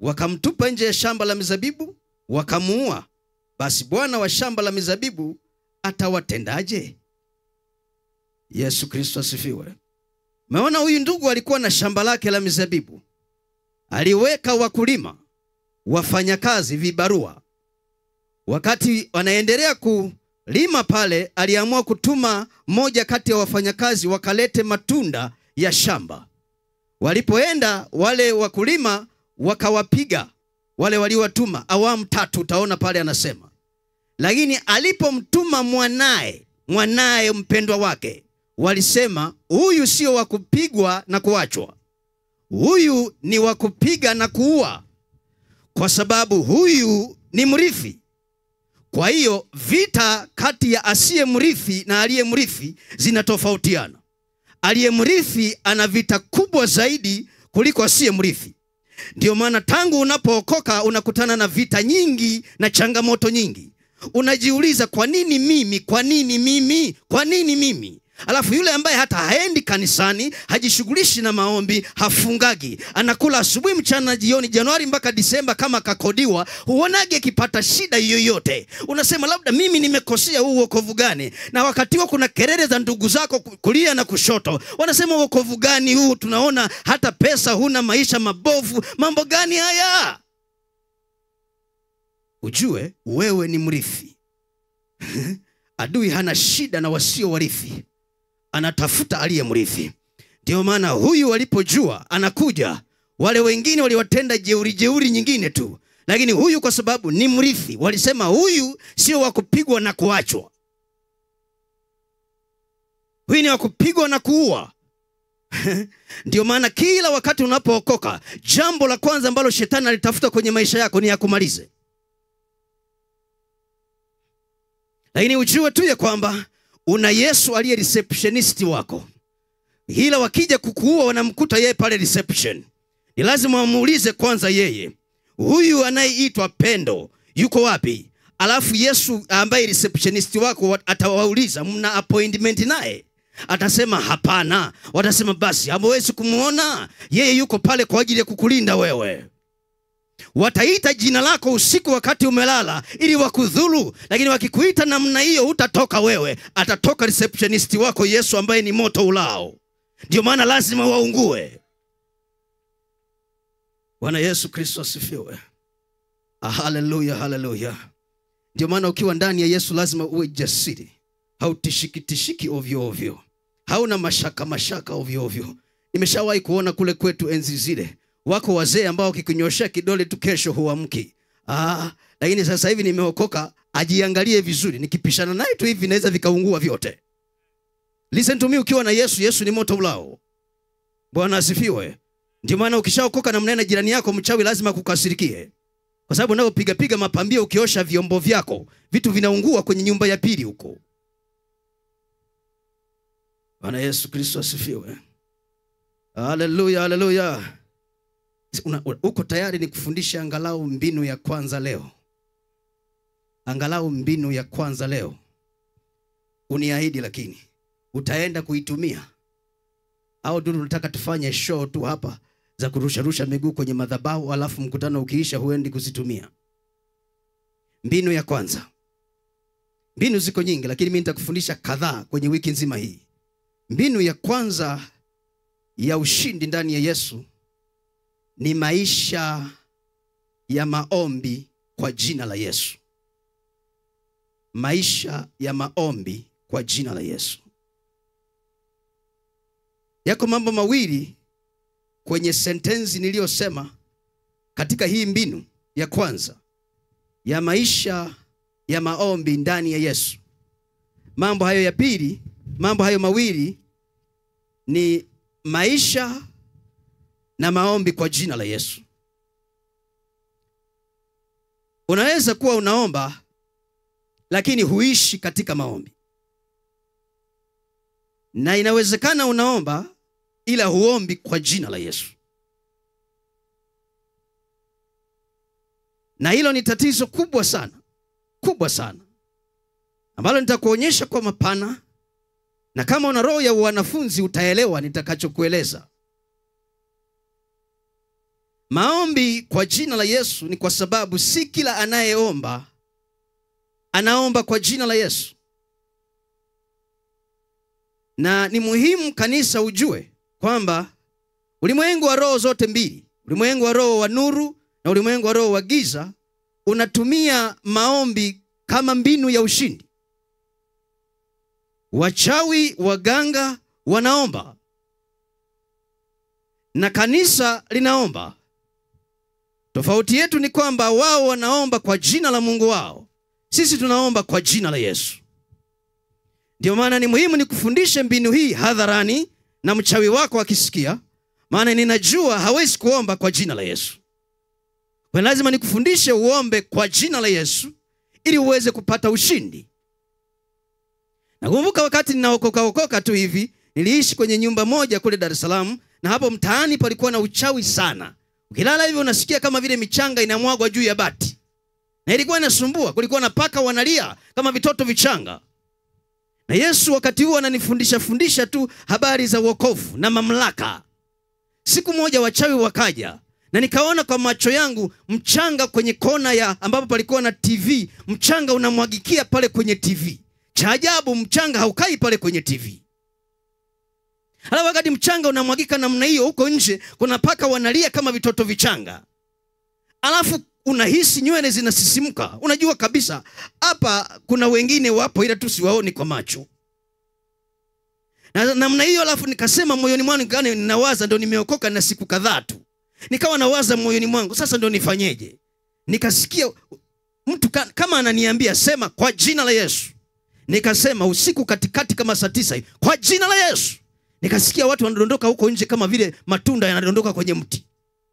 S3: wakamtupa nje ya shamba la mizabibu, wakamuua. Basi bwana wa shamba la mizabibu atawatendaje? Yesu Kristo asifiwe. Umeona, huyu ndugu alikuwa na shamba lake la mizabibu. Aliweka wakulima, wafanyakazi, vibarua. Wakati wanaendelea kulima pale, aliamua kutuma mmoja kati ya wafanyakazi wakalete matunda ya shamba. Walipoenda wale wakulima wakawapiga wale waliowatuma awamu 3, utaona pale anasema. Lakini alipomtuma mwanae mpendwa wake, walisema huyu sio wa kupigwa na kuachwa. Huyu ni wa kupiga na kuua, kwa sababu huyu ni mrithi. Kwa hiyo vita kati ya asiye mrithi na aliye mrithi zinatofautiana. Aliye mrithi ana vita kubwa zaidi kuliko asiye mrithi. Ndio maana tangu unapookoka unakutana na vita nyingi na changamoto nyingi. Unajiuliza, kwa nini mimi? Kwa nini mimi? Kwa nini mimi? Alafu yule ambaye hata haendi kanisani, hajishughulishi na maombi, hafungagi, anakula asubuhi, mchana, jioni, Januari mpaka Disemba kama kakodiwa, huonage akipata shida yoyote. Unasema labda mimi nimekosea, huu wokovu gani? Na wakati huo kuna kelele za ndugu zako kulia na kushoto. Wanasema wokovu gani huu? Tunaona hata pesa huna, maisha mabovu, mambo gani haya? Ujue wewe ni mrithi. Adui hana shida na wasio warithi, anatafuta aliye mrithi. Ndio maana huyu walipojua anakuja, wale wengine waliwatenda jeuri nyingine tu, lakini huyu kwa sababu ni mrithi, walisema huyu sio wa kupigwa na kuachwa. Huyu ni wa kupigwa na kuua. Ndio maana kila wakati unapookoka, jambo la kwanza ambalo shetani alitafuta kwenye maisha yako ni akumalize. Lakini ujue tu ya kwamba una Yesu aliye receptionist wako. Hila wakija kukuua wanamkuta yeye pale reception. Ni lazima wamuulize kwanza yeye, huyu anayeitwa Pendo yuko wapi? Alafu Yesu ambaye receptionist wako atawauliza, mna appointment naye? Atasema hapana. Watasema basi hamwezi kumuona, yeye yuko pale kwa ajili ya kukulinda wewe. Wataita jina lako usiku wakati umelala ili wakudhuru, lakini wakikuita namna hiyo utatoka wewe. Atatoka receptionist wako Yesu ambaye ni moto ulao. Ndio maana lazima waungue. Bwana Yesu Kristo asifiwe. Haleluya, haleluya. Ndio maana ukiwa ndani ya Yesu lazima uwe jasiri. Hautishiki ovyo ovyo. Hauna mashaka ovyo ovyo. Nimeshawahi kuona kule kwetu enzi zile, wako wazee ambao kikunyoshia kidole tu kesho huamki. Lakini sasa hivi nimeokoka, ajiangalie vizuri, nikipishana naye tu hivi naweza vikaungua vyote. Listen to me, ukiwa na Yesu, Yesu ni moto ulao. Bwana asifiwe. Ndio maana ukishaokoka na mnena jirani yako mchawi lazima kukasirikie. Kwa sababu unapopiga mapambio, ukiosha vyombo vyako, vitu vinaungua kwenye nyumba ya pili huko. Bwana Yesu Kristo asifiwe. Haleluya, haleluya. Uko tayari ni kufundisha angalau mbinu ya kwanza leo? Angalau mbinu ya kwanza leo. Uniahidi lakini utaenda kuitumia? Au ndio unataka tufanye show tu hapa za kurusha miguu kwenye madhabahu, alafu mkutano ukiisha huendi kuzitumia? Mbinu ya kwanza. Mbinu ziko nyingi, lakini mimi nitakufundisha kadhaa kwenye wiki nzima hii. Mbinu ya kwanza ya ushindi ndani ya Yesu ni maisha ya maombi kwa jina la Yesu. Maisha ya maombi kwa jina la Yesu. Yako mambo mawili kwenye sentensi niliyosema katika hii mbinu ya kwanza ya maisha ya maombi ndani ya Yesu. Mambo hayo mawili ni maisha na maombi kwa jina la Yesu. Unaweza kuwa unaomba lakini huishi katika maombi. Na inawezekana unaomba ila huombi kwa jina la Yesu. Na hilo ni tatizo kubwa sana. Kubwa sana. Ambalo nitakuonyesha kwa mapana. Na kama una roho ya wanafunzi utaelewa nitakachokueleza. Maombi kwa jina la Yesu ni kwa sababu si kila anayeomba anaomba kwa jina la Yesu. Na ni muhimu kanisa ujue kwamba ulimwengu wa roho zote mbili, ulimwengu wa roho wa nuru na ulimwengu wa roho wa giza, unatumia maombi kama mbinu ya ushindi. Wachawi, waganga wanaomba na kanisa linaomba. Tofauti yetu ni kwamba wao wanaomba kwa jina la Mungu wao, sisi tunaomba kwa jina la Yesu. Ndio maana ni muhimu nikufundishe mbinu hii hadharani na mchawi wako akisikia, maana ninajua hawezi kuomba kwa jina la Yesu. Kwa lazima nikufundishe uombe kwa jina la Yesu ili uweze kupata ushindi. Nakumbuka wakati ninaokoka tu hivi, niliishi kwenye nyumba moja kule Dar es Salaam, na hapo mtaani palikuwa na uchawi sana. Ukilala hivi unasikia kama vile michanga inamwagwa juu ya bati. Na ilikuwa inasumbua, kulikuwa na paka wanalia kama vitoto vichanga. Na Yesu wakati huo ananifundisha tu habari za wokovu na mamlaka. Siku moja wachawi wakaja, na nikaona kwa macho yangu mchanga kwenye kona ya ambapo palikuwa na TV, mchanga unamwagikia pale kwenye TV. Cha ajabu, mchanga haukai pale kwenye TV. Halafu wakati mchanga unamwagika namna hiyo, huko nje kuna paka wanalia kama vitoto vichanga. Alafu unahisi nywele zinasisimuka. Unajua kabisa hapa kuna wengine wapo ila tu siwaoni kwa macho. Na namna hiyo, alafu nikasema moyoni mwangu, ninawaza ndio nimeokoka na siku kadhaa tu. Nikawa nawaza moyoni mwangu, sasa ndio nifanyeje? Nikasikia mtu kama ananiambia sema kwa jina la Yesu. Nikasema usiku katikati kama saa 9 kwa jina la Yesu. Nikasikia watu wanadondoka huko nje kama vile matunda yanadondoka kwenye mti.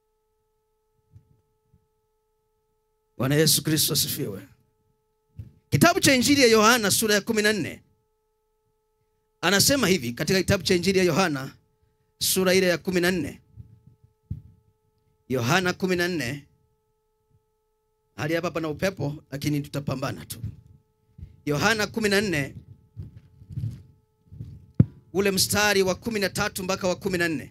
S3: Bwana Yesu Kristo asifiwe. Kitabu cha Injili ya Yohana sura ya 14. Anasema hivi katika kitabu cha Injili ya Yohana sura ile ya 14. Yohana 14. Hali hapa pana upepo lakini tutapambana tu. Yohana 14 ule mstari wa 13 mpaka wa 14.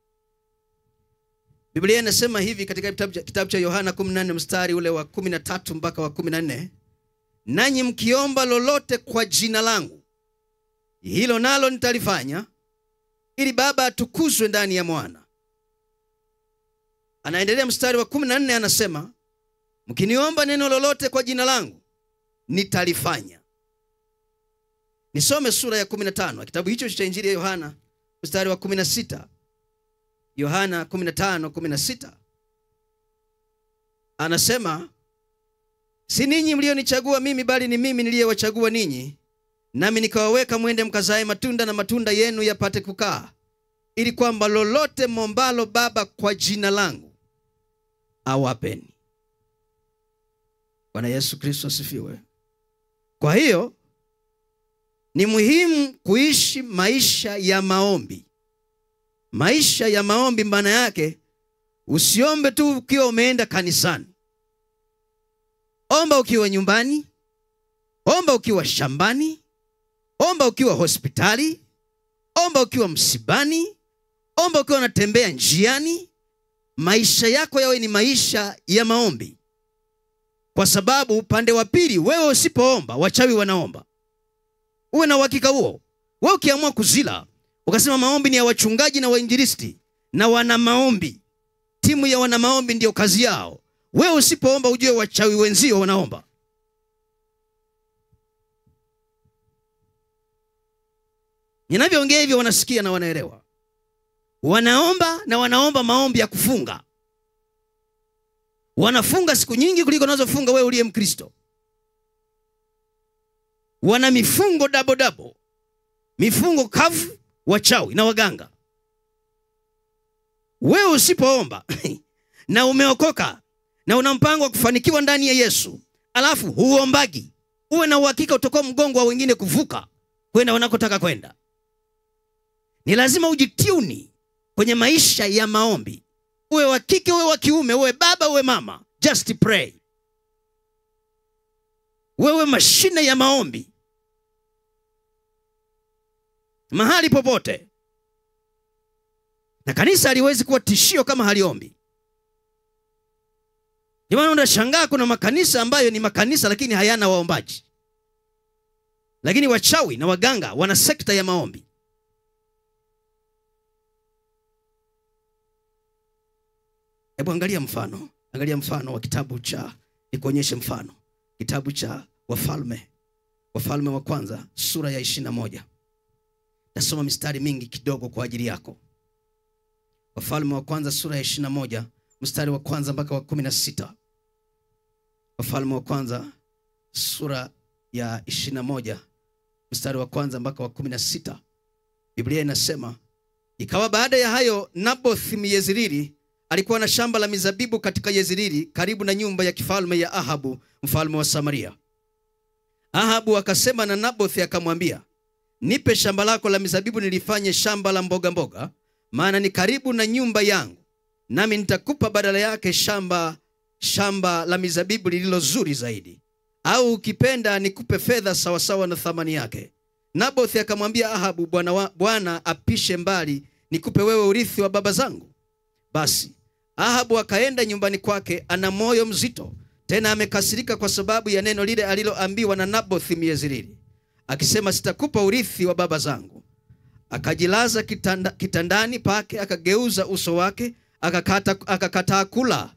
S3: Biblia inasema hivi katika kitabu cha Yohana 14 mstari ule wa 13 mpaka wa 14. Nanyi mkiomba lolote kwa jina langu, hilo nalo nitalifanya, ili Baba atukuzwe ndani ya Mwana. Anaendelea mstari wa 14 anasema, mkiniomba neno lolote kwa jina langu, nitalifanya. Nisome sura ya 15 kitabu hicho cha Injili ya Yohana mstari wa 16. Yohana 15:16. Anasema, si ninyi mlionichagua mimi, bali ni mimi niliyewachagua ninyi, nami nikawaweka mwende mkazae matunda, na matunda yenu yapate kukaa, ili kwamba lolote mombalo Baba kwa jina langu awapeni. Bwana Yesu Kristo asifiwe. Kwa hiyo ni muhimu kuishi maisha ya maombi. Maisha ya maombi maana yake usiombe tu ukiwa umeenda kanisani. Omba ukiwa nyumbani, omba ukiwa shambani, omba ukiwa hospitali, omba ukiwa msibani, omba ukiwa unatembea njiani. Maisha yako yawe ni maisha ya maombi. Kwa sababu upande wa pili, wewe usipoomba, wachawi wanaomba. Uwe na uhakika huo. Wewe ukiamua kuzila, ukasema maombi ni ya wachungaji na wainjilisti na wana maombi, timu ya wana maombi ndio kazi yao, wewe usipoomba ujue wachawi wenzio wanaomba. Ninavyoongea hivyo wanasikia na wanaelewa. Wanaomba na wanaomba maombi ya kufunga. Wanafunga siku nyingi kuliko unazofunga wewe uliye Mkristo. Wana mifungo double. Mifungo kavu, wachawi na waganga. Wewe usipoomba na umeokoka na una mpango wa kufanikiwa ndani ya Yesu, alafu huombagi, uwe na uhakika utakuwa mgongo wa wengine kuvuka kwenda wanakotaka kwenda. Ni lazima ujitiuni kwenye maisha ya maombi. Uwe wa kike, uwe wa kiume, uwe baba, uwe mama, just pray. Wewe mashine ya maombi. Mahali popote. Na kanisa haliwezi kuwa tishio kama haliombi. Jamani, unashangaa kuna makanisa ambayo ni makanisa lakini hayana waombaji. Lakini wachawi na waganga wana sekta ya maombi. Hebu angalia mfano. Angalia mfano wa kitabu cha, nikuonyeshe mfano. Kitabu cha Wafalme wa kwanza sura ya 21. Nasoma mistari mingi kidogo kwa ajili yako. Wafalme wa kwanza sura ya 21 mstari wa kwanza mpaka wa 16. Wafalme wa kwanza sura ya 21 mstari wa kwanza mpaka wa 16. Biblia inasema, ikawa baada ya hayo, Naboth Myezreeli alikuwa na shamba la mizabibu katika Yezreeli karibu na nyumba ya kifalme ya Ahabu mfalme wa Samaria. Ahabu akasema na Naboth akamwambia, nipe shamba lako la mizabibu nilifanye shamba la mboga mboga, maana ni karibu na nyumba yangu, nami nitakupa badala yake shamba la mizabibu lililo zuri zaidi, au ukipenda nikupe fedha sawa sawa na thamani yake. Naboth akamwambia Ahabu, Bwana apishe mbali, nikupe wewe urithi wa baba zangu. Basi Ahabu akaenda nyumbani kwake ana moyo mzito, tena amekasirika kwa sababu ya neno lile aliloambiwa na Naboth Myezreeli, akisema, sitakupa urithi wa baba zangu. Akajilaza kitandani pake, akageuza uso wake, akakataa kula.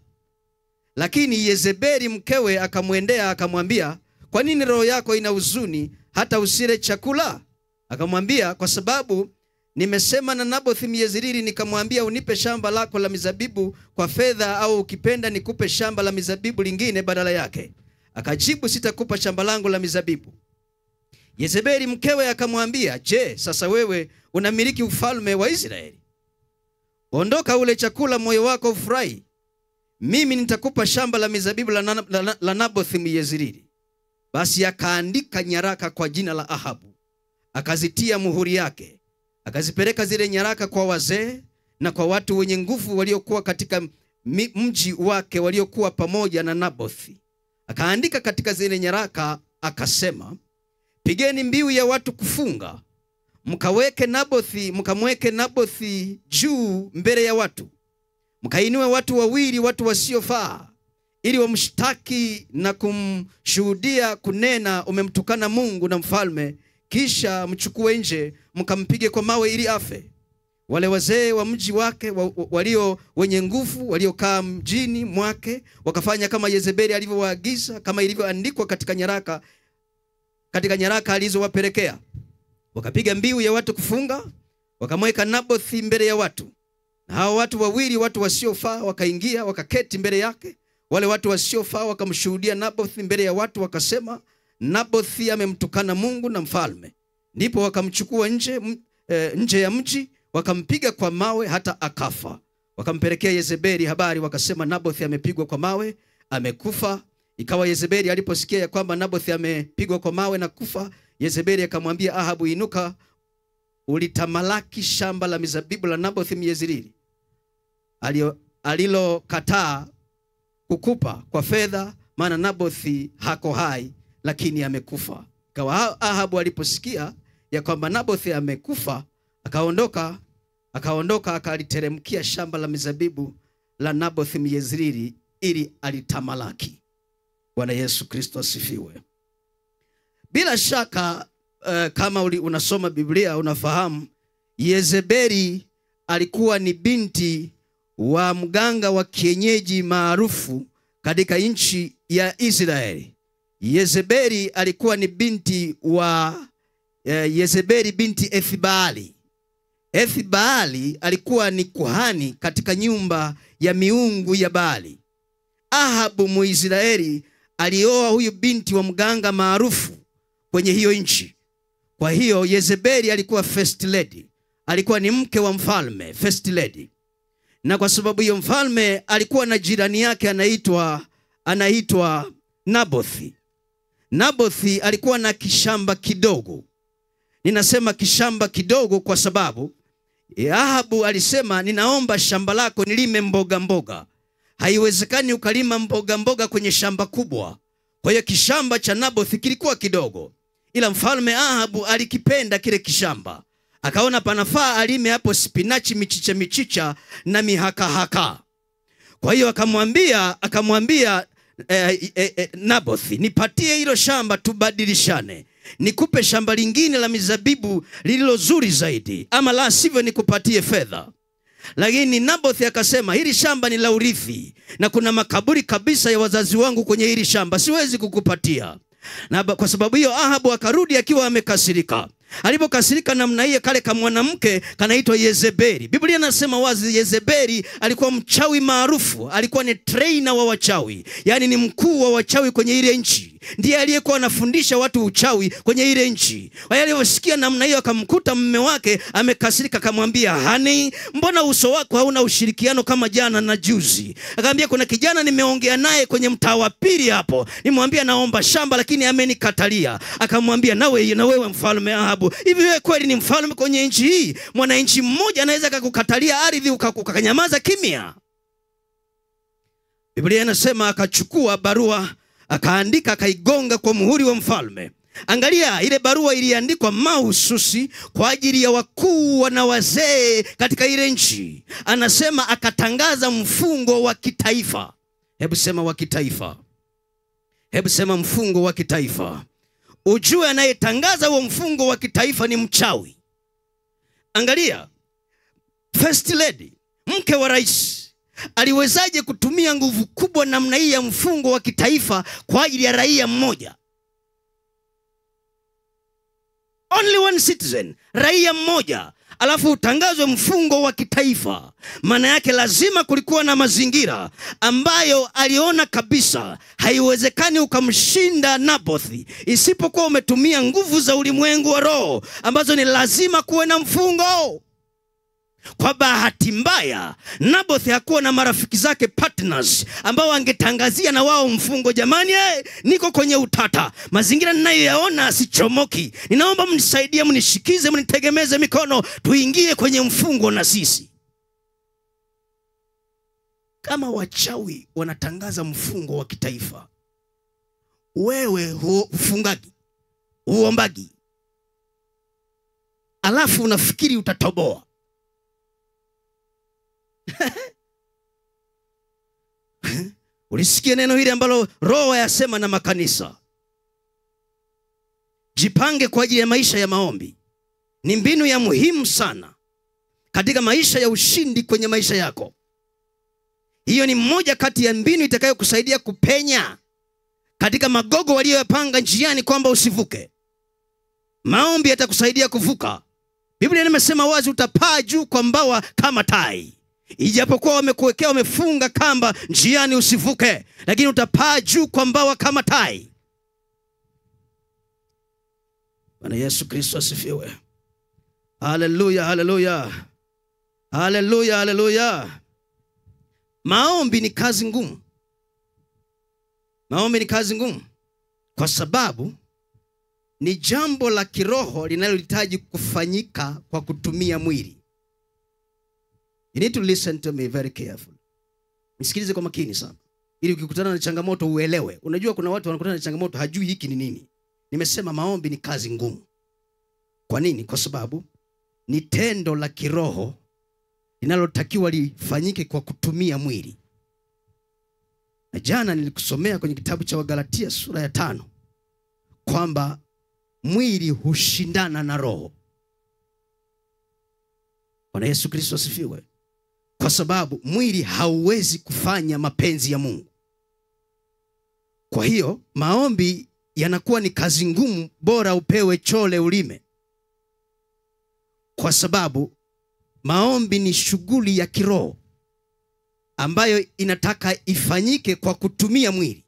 S3: Lakini Yezebeli mkewe akamwendea akamwambia, kwa nini roho yako ina huzuni hata usile chakula? Akamwambia, kwa sababu nimesema na Naboth Myezreeli nikamwambia, unipe shamba lako la mizabibu kwa fedha, au ukipenda nikupe shamba la mizabibu lingine badala yake. Akajibu, sitakupa shamba langu la mizabibu. Yezebeli mkewe akamwambia, je, sasa wewe unamiliki ufalme wa Israeli? Ondoka ule chakula, moyo wako ufurahi. Mimi nitakupa shamba la mizabibu la Naboth Myezreeli. Basi akaandika nyaraka kwa jina la Ahabu, akazitia muhuri yake, akazipeleka zile nyaraka kwa wazee na kwa watu wenye nguvu waliokuwa katika mji wake, waliokuwa pamoja na Nabothi. Akaandika katika zile nyaraka akasema, pigeni mbiu ya watu kufunga, mkamweke Nabothi juu mbele ya watu, mkainue watu wawili, watu wasiofaa, ili wamshtaki na kumshuhudia kunena, umemtukana Mungu na mfalme. Kisha mchukue nje, mkampige kwa mawe ili afe. Wale wazee wa mji wake walio wenye nguvu waliokaa mjini mwake wakafanya kama Yezebeli alivyowaagiza, kama ilivyoandikwa katika nyaraka alizowapelekea. Wakapiga mbiu ya watu kufunga, wakamweka Nabothi mbele ya watu. Na hao watu wawili, watu wasiofaa, wakaingia wakaketi mbele yake. Wale watu wasiofaa wakamshuhudia Nabothi mbele ya watu, wakasema, Nabothi amemtukana Mungu na mfalme. Ndipo wakamchukua nje ya mji, wakampiga kwa mawe hata akafa. Wakampelekea Yezebeli habari, wakasema, Nabothi amepigwa kwa mawe, amekufa. Ikawa Yezebeli aliposikia ya kwamba Nabothi amepigwa kwa mawe na kufa, Yezebeli akamwambia Ahabu, inuka, ulitamalaki shamba la mizabibu la Naboth Myezreeli alilokataa kukupa kwa fedha, maana Nabothi hako hai lakini amekufa. Ikawa Ahabu aliposikia ya kwamba Nabothi amekufa, akaondoka akaliteremkia shamba la mizabibu la Naboth Myezreeli ili alitamalaki. Bwana Yesu Kristo asifiwe. Bila shaka kama unasoma Biblia unafahamu Yezebeli alikuwa ni binti wa mganga wa kienyeji maarufu katika nchi ya Israeli. Yezebeli alikuwa ni binti wa Yezebeli binti Ethbaali. Ethbaali alikuwa ni kuhani katika nyumba ya miungu ya Baali. Ahabu Mwisraeli alioa huyu binti wa mganga maarufu kwenye hiyo nchi. Kwa hiyo Yezebeli alikuwa first lady, alikuwa ni mke wa mfalme, first lady. Na kwa sababu hiyo mfalme alikuwa na jirani yake anaitwa Nabothi. Nabothi alikuwa na kishamba kidogo. Ninasema kishamba kidogo kwa sababu Ahabu alisema, ninaomba shamba lako nilime mboga mboga. Haiwezekani ukalima mboga mboga kwenye shamba kubwa. Kwa hiyo kishamba cha Nabothi kilikuwa kidogo. Ila mfalme Ahabu alikipenda kile kishamba. Akaona panafaa alime hapo spinachi, michicha na mihakahaka. Kwa hiyo akamwambia Nabothi, nipatie hilo shamba tubadilishane. Nikupe shamba lingine la mizabibu lililo zuri zaidi, ama la sivyo nikupatie fedha. Lakini Nabothi akasema, hili shamba ni la urithi na kuna makaburi kabisa ya wazazi wangu kwenye hili shamba, siwezi kukupatia. Na kwa sababu hiyo Ahabu akarudi akiwa amekasirika. Alipokasirika namna hiyo, kale kama mwanamke kanaitwa Yezebeli. Biblia inasema wazi Yezebeli alikuwa mchawi maarufu, alikuwa ni trainer wa wachawi. Yaani ni mkuu wa wachawi kwenye ile nchi. Ndiye aliyekuwa anafundisha watu uchawi kwenye ile nchi. Wale waliosikia namna hiyo akamkuta mume wake amekasirika, akamwambia, "Hani, mbona uso wako hauna ushirikiano kama jana na juzi?" Akamwambia, "Kuna kijana nimeongea naye kwenye mtaa wa pili hapo. Nimwambia naomba shamba lakini amenikatalia." Akamwambia, "Na wewe mfalme Ahabu, hivi wewe kweli ni mfalme kwenye nchi hii? Mwananchi mmoja anaweza kukukatalia ardhi ukakanyamaza kimya?" Biblia inasema akachukua barua, akaandika, akaigonga kwa muhuri wa mfalme. Angalia, ile barua iliandikwa mahususi kwa ajili ya wakuu na wazee katika ile nchi. Anasema akatangaza mfungo wa kitaifa. Hebu sema wa kitaifa. Hebu sema mfungo wa kitaifa. Ujue anayetangaza huo mfungo wa kitaifa ni mchawi. Angalia, First Lady, mke wa rais, aliwezaje kutumia nguvu kubwa namna hii ya mfungo wa kitaifa kwa ajili ya raia mmoja? Only one citizen, raia mmoja, alafu utangazwe mfungo wa kitaifa. Maana yake lazima kulikuwa na mazingira ambayo aliona kabisa haiwezekani ukamshinda Nabothi isipokuwa umetumia nguvu za ulimwengu wa roho, ambazo ni lazima kuwe na mfungo. Kwa bahati mbaya, Nabothi hakuwa na marafiki zake, partners, ambao angetangazia na wao mfungo. Jamani, niko kwenye utata, mazingira ninayoyaona sichomoki, ninaomba mnisaidie, mnishikize, mnitegemeze mikono, tuingie kwenye mfungo na sisi. Kama wachawi wanatangaza mfungo wa kitaifa, wewe hufungagi, huombagi, alafu unafikiri utatoboa. Ulisikia neno hili ambalo Roho yasema na makanisa? Jipange kwa ajili ya maisha ya maombi. Ni mbinu ya muhimu sana katika maisha ya ushindi kwenye maisha yako. Hiyo ni mmoja kati ya mbinu itakayokusaidia kupenya katika magogo waliyopanga njiani kwamba usivuke. Maombi yatakusaidia kuvuka. Biblia inasema wazi, utapaa juu kwa mbawa kama tai. Ijapokuwa wamekuwekea, wamefunga kamba njiani usivuke, lakini utapaa juu kwa mbawa kama tai. Bwana Yesu Kristo asifiwe. Haleluya, haleluya. Haleluya, haleluya. Maombi ni kazi ngumu. Maombi ni kazi ngumu kwa sababu ni jambo la kiroho linalohitaji kufanyika kwa kutumia mwili. You need to listen to me very carefully. Nisikilize kwa makini sana, ili ukikutana na changamoto uelewe. Unajua kuna watu wanakutana na changamoto hajui hiki ni nini. Nimesema maombi ni kazi ngumu. Kwa nini? Kwa sababu ni tendo la kiroho linalotakiwa lifanyike kwa kutumia mwili. Na jana nilikusomea kwenye kitabu cha Wagalatia sura ya 5 kwamba mwili hushindana na roho. Bwana Yesu Kristo asifiwe. Kwa sababu mwili hauwezi kufanya mapenzi ya Mungu. Kwa hiyo maombi yanakuwa ni kazi ngumu, bora upewe chole ulime. Kwa sababu maombi ni shughuli ya kiroho ambayo inataka ifanyike kwa kutumia mwili.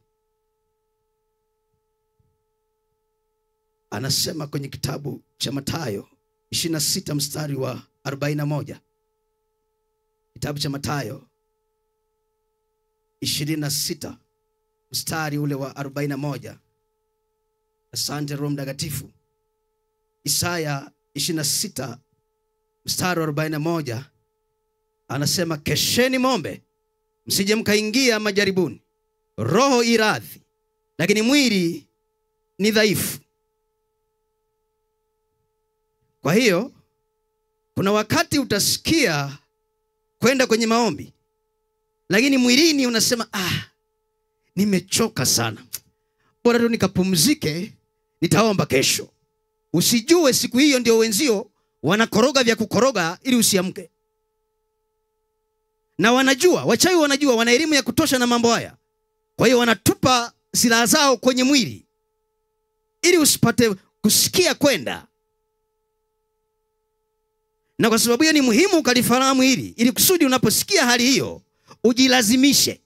S3: Anasema kwenye kitabu cha Mathayo 26 mstari wa 41. Kitabu cha Mathayo 26 mstari ule wa 41. Asante Roho Mtakatifu. Isaya 26 mstari wa 41 anasema, kesheni mombe, msije mkaingia majaribuni. Roho iradhi, lakini mwili ni dhaifu. Kwa hiyo kuna wakati utasikia kwenda kwenye maombi, lakini mwilini unasema, nimechoka sana, bora tu nikapumzike, nitaomba kesho. Usijue siku hiyo ndio wenzio wanakoroga vya kukoroga ili usiamke. Na wanajua, wachawi wanajua, wana elimu ya kutosha na mambo haya. Kwa hiyo wanatupa silaha zao kwenye mwili ili usipate kusikia kwenda. Na kwa sababu hiyo ni muhimu ukalifahamu hili, ili kusudi unaposikia hali hiyo ujilazimishe.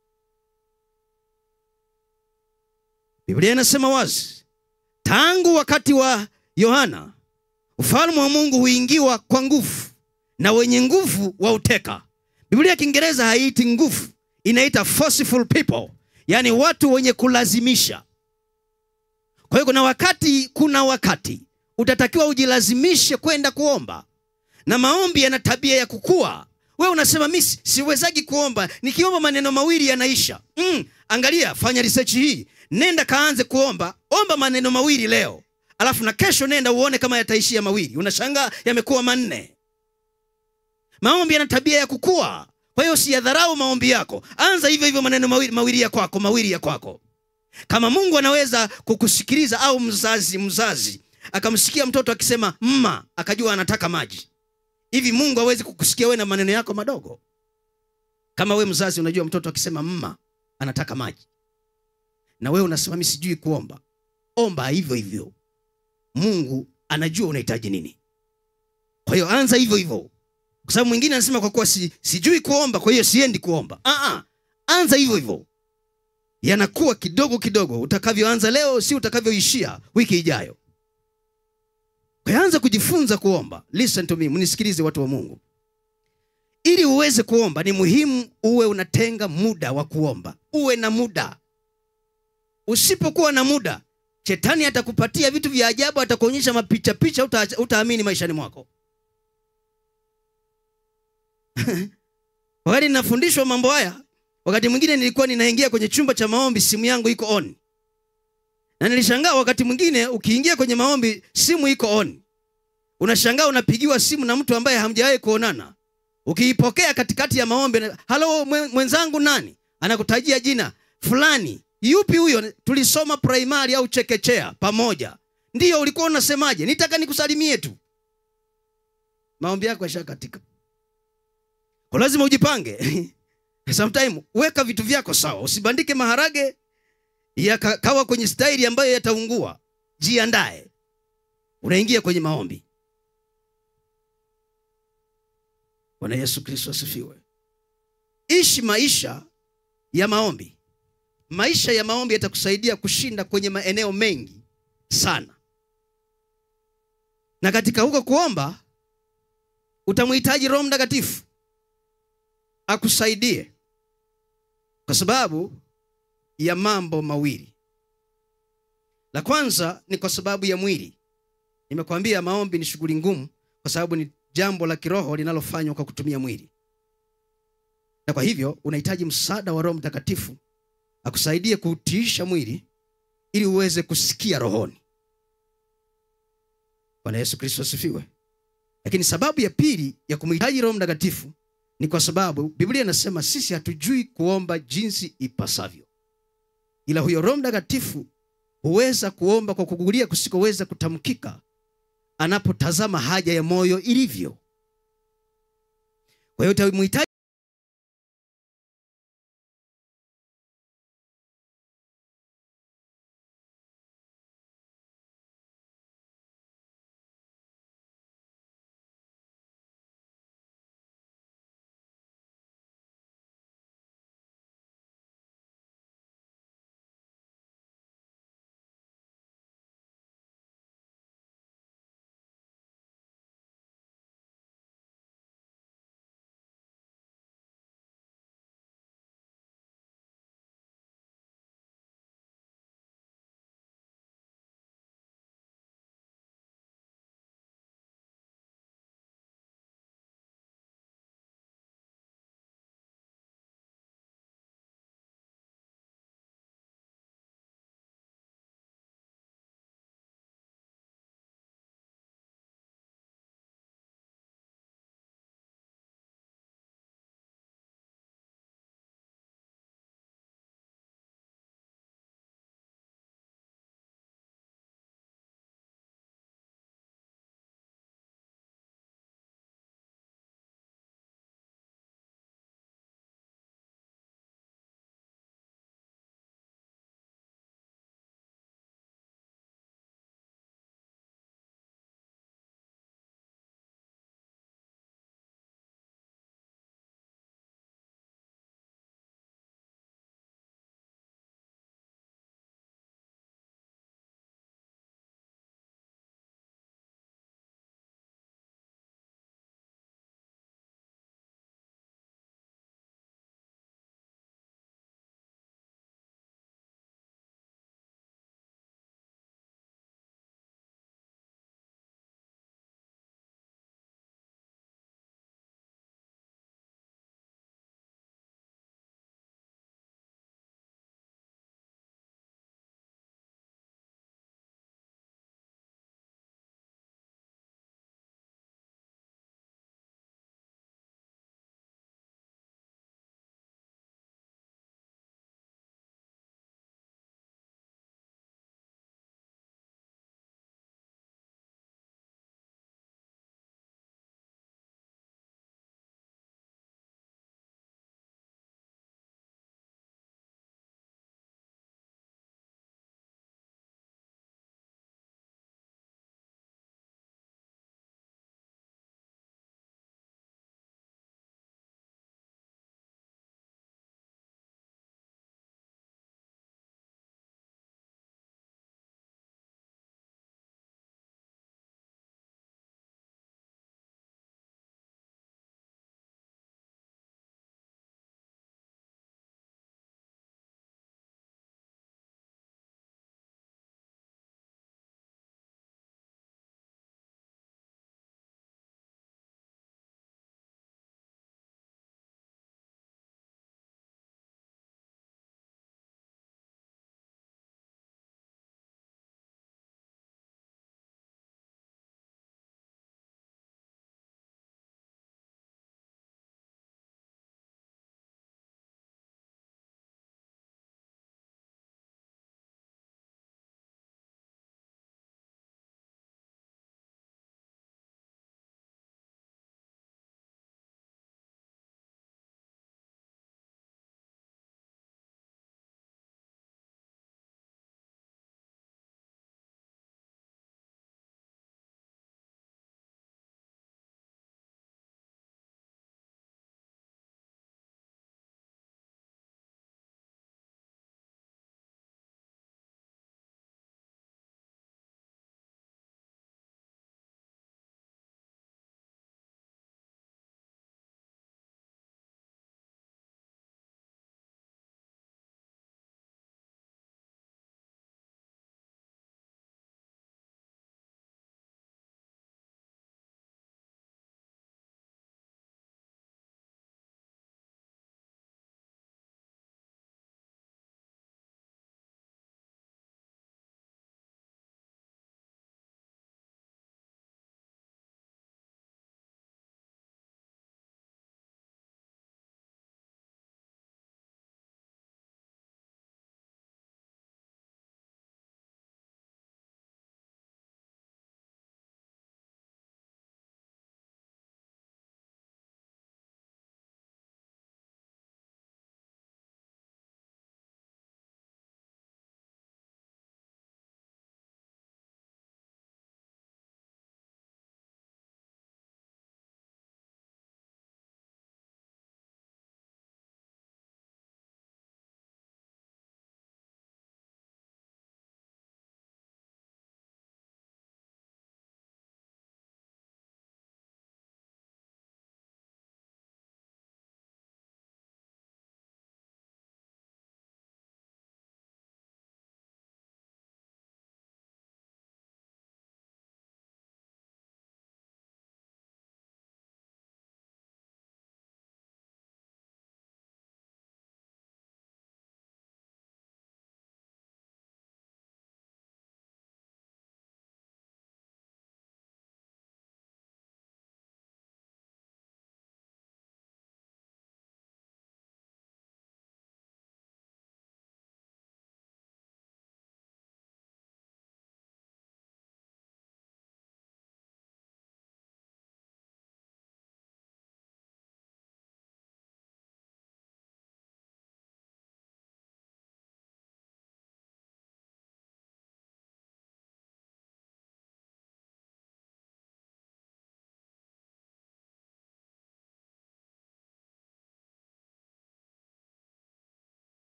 S3: Biblia inasema wazi, tangu wakati wa Yohana, ufalme wa Mungu huingiwa kwa nguvu, na wenye nguvu wauteka. Biblia ya Kiingereza haiti nguvu, inaita forceful people, yani watu wenye kulazimisha. Kwa hiyo kuna wakati utatakiwa ujilazimishe kwenda kuomba. Na maombi yana tabia ya kukua. Wewe unasema mimi siwezagi kuomba, nikiomba maneno mawili yanaisha. Angalia, fanya research hii. Nenda kaanze kuomba, omba maneno mawili leo. Alafu na kesho nenda uone kama yataishia mawili. Unashangaa yamekuwa manne. Maombi yana tabia ya kukua. Kwa hiyo usiyadharau maombi yako. Anza hivyo hivyo maneno mawili ya kwako. Kama Mungu anaweza kukusikiliza, au mzazi akamsikia mtoto akisema mma, akajua anataka maji. Hivi Mungu hawezi kukusikia wewe na maneno yako madogo? Kama wewe mzazi unajua mtoto akisema mma anataka maji, na wewe unasema mimi sijui kuomba, omba hivyo hivyo. Mungu anajua unahitaji nini. Kwa hiyo anza hivyo hivyo. Kwa sababu mwingine anasema kwa kuwa sijui kuomba kwa hiyo siendi kuomba. Anza hivyo hivyo. Yanakuwa kidogo kidogo. Utakavyoanza leo si utakavyoishia wiki ijayo. Kwa hiyo anza kujifunza kuomba. Listen to me, mnisikilize watu wa Mungu. Ili uweze kuomba ni muhimu uwe unatenga muda wa kuomba. Uwe na muda. Usipokuwa na muda, Shetani atakupatia vitu vya ajabu, atakuonyesha mapicha, utaamini maishani mwako. Wakati ninafundishwa mambo haya, wakati mwingine nilikuwa ninaingia kwenye chumba cha maombi, simu yangu iko on. Na nilishangaa wakati mwingine ukiingia kwenye maombi simu iko on. Unashangaa unapigiwa simu na mtu ambaye hamjawahi kuonana. Ukiipokea katikati ya maombi, halo mwenzangu nani? Anakutajia jina fulani. Yupi huyo? Tulisoma primary au chekechea pamoja. Ndiyo, ulikuwa unasemaje? Nitaka nikusalimie tu. Maombi yako yashakatika. Kwa lazima ujipange. Sometime weka vitu vyako sawa. Usibandike maharage yakawa kwenye staili ambayo yataungua. Jiandae. Unaingia kwenye maombi. Bwana Yesu Kristo asifiwe. Ishi maisha ya maombi. Maisha ya maombi yatakusaidia kushinda kwenye maeneo mengi sana. Na katika huko kuomba utamhitaji Roho Mtakatifu akusaidie, kwa sababu ya mambo mawili. La kwanza ni kwa sababu ya mwili. Nimekuambia maombi ni shughuli ngumu kwa sababu ni jambo la kiroho linalofanywa kwa kutumia mwili. Na kwa hivyo unahitaji msaada wa Roho Mtakatifu akusaidie kuutiisha mwili ili uweze kusikia rohoni. Bwana Yesu Kristo asifiwe. Lakini sababu ya pili ya kumhitaji Roho Mtakatifu ni kwa sababu Biblia inasema sisi hatujui kuomba jinsi ipasavyo. Ila huyo Roho Mtakatifu huweza kuomba kwa kugulia kusikoweza kutamkika anapotazama haja ya moyo ilivyo. Kwa hiyo utamhitaji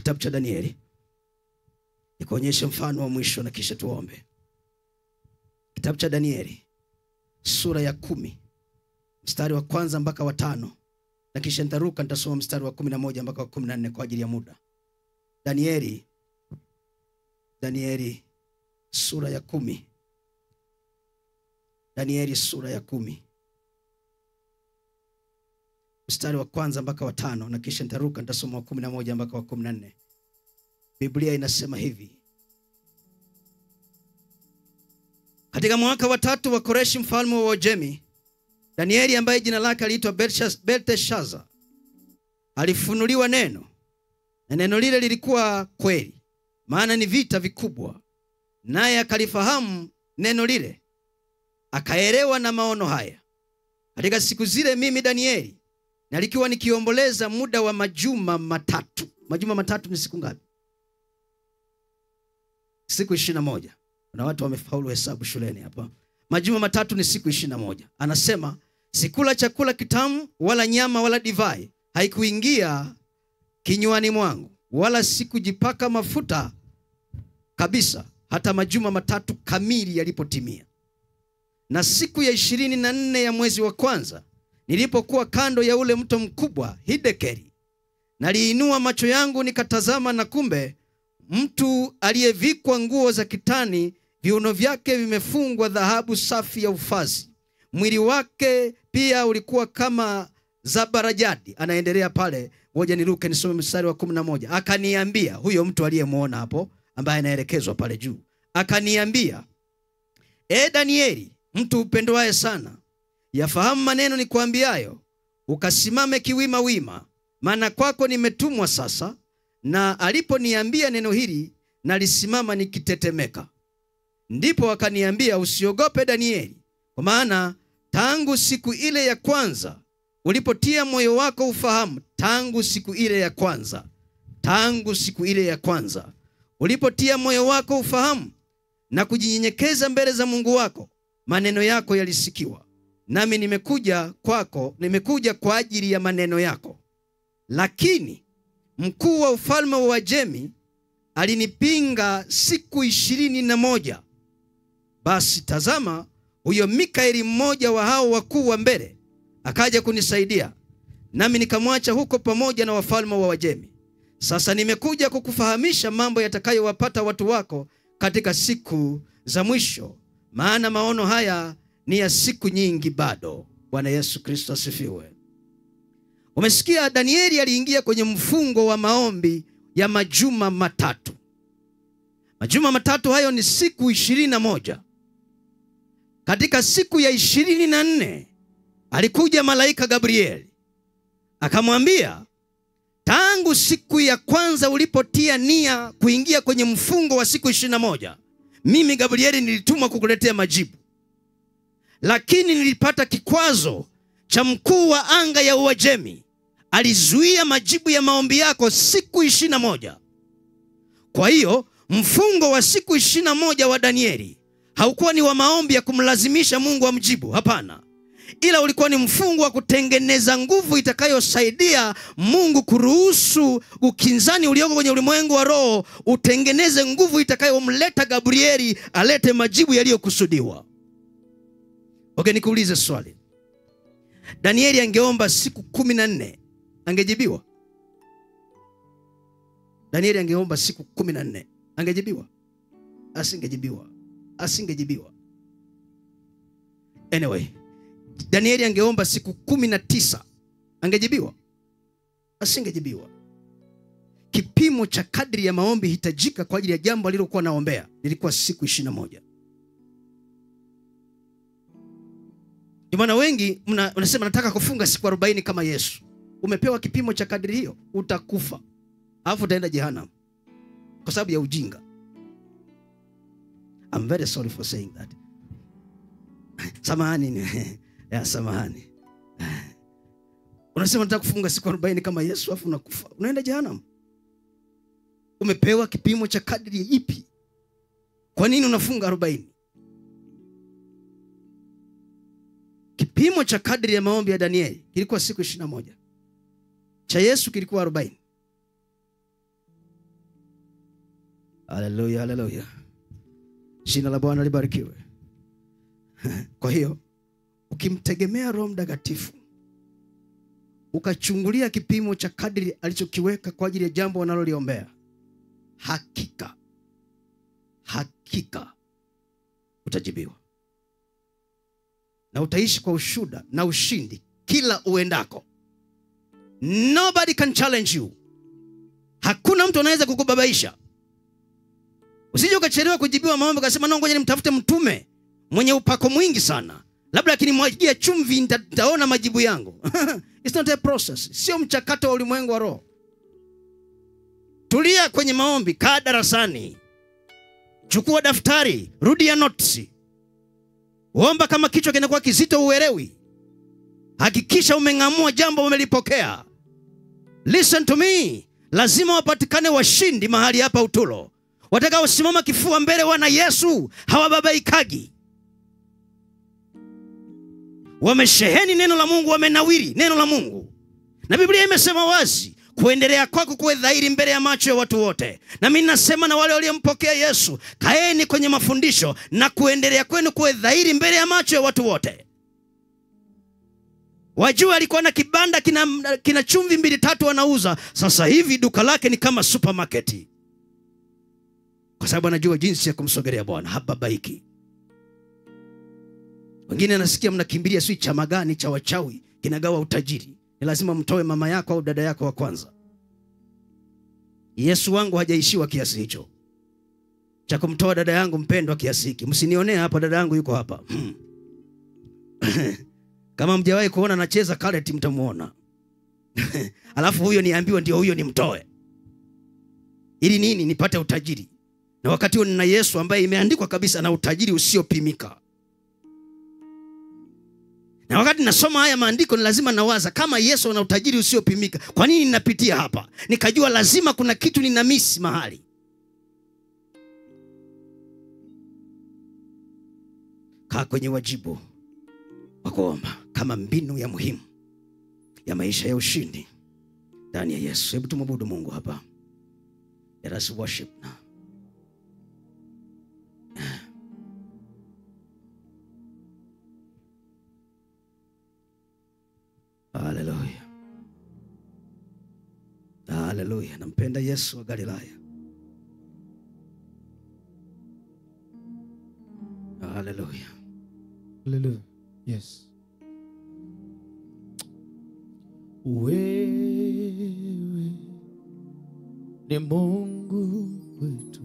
S3: Kitabu cha Danieli. Nikuonyeshe mfano wa mwisho na kisha tuombe. Kitabu cha Danieli sura ya 10 mstari wa 1 mpaka wa 5, na kisha nitaruka nitasoma mstari wa 11 mpaka wa 14 kwa ajili ya muda. Danieli sura ya 10. Danieli sura ya 10 mstari wa 1 mpaka wa 5, na kisha nitaruka nitasoma wa 11 mpaka wa 14. Biblia inasema hivi: katika mwaka wa 3 wa Koreshi mfalme wa Uajemi, Danieli ambaye jina lake aliitwa Belteshaza alifunuliwa neno, na neno lile lilikuwa kweli, maana ni vita vikubwa. Naye akalifahamu neno lile, akaelewa na maono haya. Katika siku zile mimi Danieli nalikuwa nikiomboleza muda wa majuma matatu. Majuma matatu ni siku ngapi? Siku 21. Kuna watu wamefaulu hesabu shuleni hapa. Majuma matatu ni siku 21. Anasema sikula chakula kitamu wala nyama wala divai haikuingia kinywani mwangu, wala sikujipaka mafuta kabisa hata majuma matatu kamili yalipotimia. Na siku ya 24 ya mwezi wa kwanza, nilipokuwa kando ya ule mto mkubwa Hidekeli, naliinua macho yangu nikatazama, na kumbe mtu aliyevikwa nguo za kitani, viuno vyake vimefungwa dhahabu safi ya ufazi, mwili wake pia ulikuwa kama zabarajadi. Anaendelea pale, ngoja niruke nisome mstari wa 11. Akaniambia, huyo mtu aliyemuona hapo ambaye anaelekezwa pale juu, akaniambia, Danieli, mtu upendwaye sana, yafahamu maneno nikuambiayo, ukasimame kiwima wima, maana kwako nimetumwa sasa. Na aliponiambia neno hili, nalisimama nikitetemeka. Ndipo akaniambia, usiogope Danieli, kwa maana tangu siku ile ya kwanza ulipotia moyo wako ufahamu, tangu siku ile ya kwanza ulipotia moyo wako ufahamu na kujinyenyekeza mbele za Mungu wako, maneno yako yalisikiwa. Nami nimekuja kwa ajili ya maneno yako. Lakini mkuu wa ufalme wa Uajemi alinipinga siku 21. Basi tazama, huyo Mikaeli, mmoja wa hao wakuu wa mbele, akaja kunisaidia, nami nikamwacha huko pamoja na wafalme wa Uajemi. Sasa nimekuja kukufahamisha mambo yatakayowapata watu wako katika siku za mwisho, maana maono haya ni ya siku nyingi bado. Bwana Yesu Kristo asifiwe. Umesikia, Danieli aliingia kwenye mfungo wa maombi ya majuma matatu. Majuma matatu hayo ni siku 21. Katika siku ya 24 alikuja malaika Gabrieli, akamwambia, tangu siku ya kwanza ulipotia nia kuingia kwenye mfungo wa siku 21, mimi Gabrieli nilitumwa kukuletea majibu. Lakini nilipata kikwazo cha mkuu wa anga ya Uajemi. Alizuia majibu ya maombi yako siku 21. Kwa hiyo mfungo wa siku 21 wa Danieli haukuwa ni wa maombi ya kumlazimisha Mungu amjibu, hapana. Ila ulikuwa ni mfungo wa kutengeneza nguvu itakayosaidia Mungu kuruhusu ukinzani ulioko kwenye ulimwengu wa roho utengeneze nguvu itakayomleta Gabrieli alete majibu yaliyokusudiwa. Okay, nikuulize swali. Danieli angeomba siku 14, angejibiwa? Danieli angeomba siku 14, angejibiwa? Asingejibiwa. Anyway, Danieli angeomba siku 19, angejibiwa? Asingejibiwa. Kipimo cha kadri ya maombi hitajika kwa ajili ya jambo alilokuwa naombea lilikuwa siku 21. Ndio maana wengi unasema nataka kufunga siku 40 kama Yesu. Umepewa kipimo cha kadri hiyo, utakufa. Alafu utaenda jehanamu kwa sababu ya ujinga. I'm very sorry for saying that. Samahani. Samahani. Unasema nataka kufunga siku 40 kama Yesu, alafu unakufa. Unaenda jehanamu. Umepewa kipimo cha kadri ipi? Kwa nini unafunga 40? Kipimo cha kadri ya maombi ya Danieli kilikuwa siku 21. Cha Yesu kilikuwa 40. Haleluya, haleluya. Jina la Bwana libarikiwe. Kwa hiyo ukimtegemea Roho Mtakatifu, ukachungulia kipimo cha kadri alichokiweka kwa ajili ya jambo wanaloliombea, hakika utajibiwa. Na utaishi kwa ushuhuda na ushindi kila uendako. Nobody can challenge you. Hakuna mtu anaweza kukubabaisha. Usije ukachelewa kujibiwa maombi ukasema no, ngoja nimtafute mtume mwenye upako mwingi sana, labda akinimwagia chumvi nitaona majibu yangu. It's not a process. Sio mchakato wa ulimwengu wa roho. Tulia kwenye maombi, kaa darasani, chukua daftari, rudia notes. Omba kama kichwa kinakuwa kizito uelewi. Hakikisha umeng'amua jambo umelipokea. Listen to me. Lazima wapatikane washindi mahali hapa Utulo. Watakaosimama kifua mbele wana Yesu hawababaikagi. Wamesheheni neno la Mungu, wamenawiri neno la Mungu. Na Biblia imesema wazi, kuendelea kwako kuwe dhahiri mbele ya macho ya watu wote. Na mimi nasema na wale waliompokea Yesu, kaeni kwenye mafundisho na kuendelea kwenu kuwe dhahiri mbele ya macho ya watu wote. Wajua alikuwa na kibanda kina chumvi 2-3 wanauza. Sasa hivi duka lake ni kama supermarket. Kwa sababu anajua jinsi ya kumsogelea Bwana, hababaiki. Wengine nasikia mnakimbilia sui chama gani cha wachawi kinagawa utajiri. Ni lazima mtoe mama yako au dada yako wa kwanza. Yesu wangu hajaishiwa kiasi hicho cha kumtoa dada yangu mpendwa kiasi hiki. Msinionee hapa, dada yangu yuko hapa. Kama mjawahi kuona anacheza karate mtamuona. Alafu huyo niambiwa ndio huyo nimtoe. Ili nini? Nipate utajiri. Na wakati huo nina Yesu ambaye imeandikwa kabisa na utajiri usiopimika. Na wakati nasoma haya maandiko ni lazima nawaza, kama Yesu ana utajiri usiopimika, kwa nini ninapitia hapa? Nikajua lazima kuna kitu nina miss mahali. Kaa kwenye wajibu wa kuomba kama mbinu ya muhimu ya maisha ya ushindi ndani ya Yesu. Hebu tumwabudu Mungu hapa. Let us worship now. Hallelujah. Hallelujah. Nampenda Yesu wa Galilaya. Hallelujah.
S1: Hallelujah. Yes. Wewe ni Mungu wetu.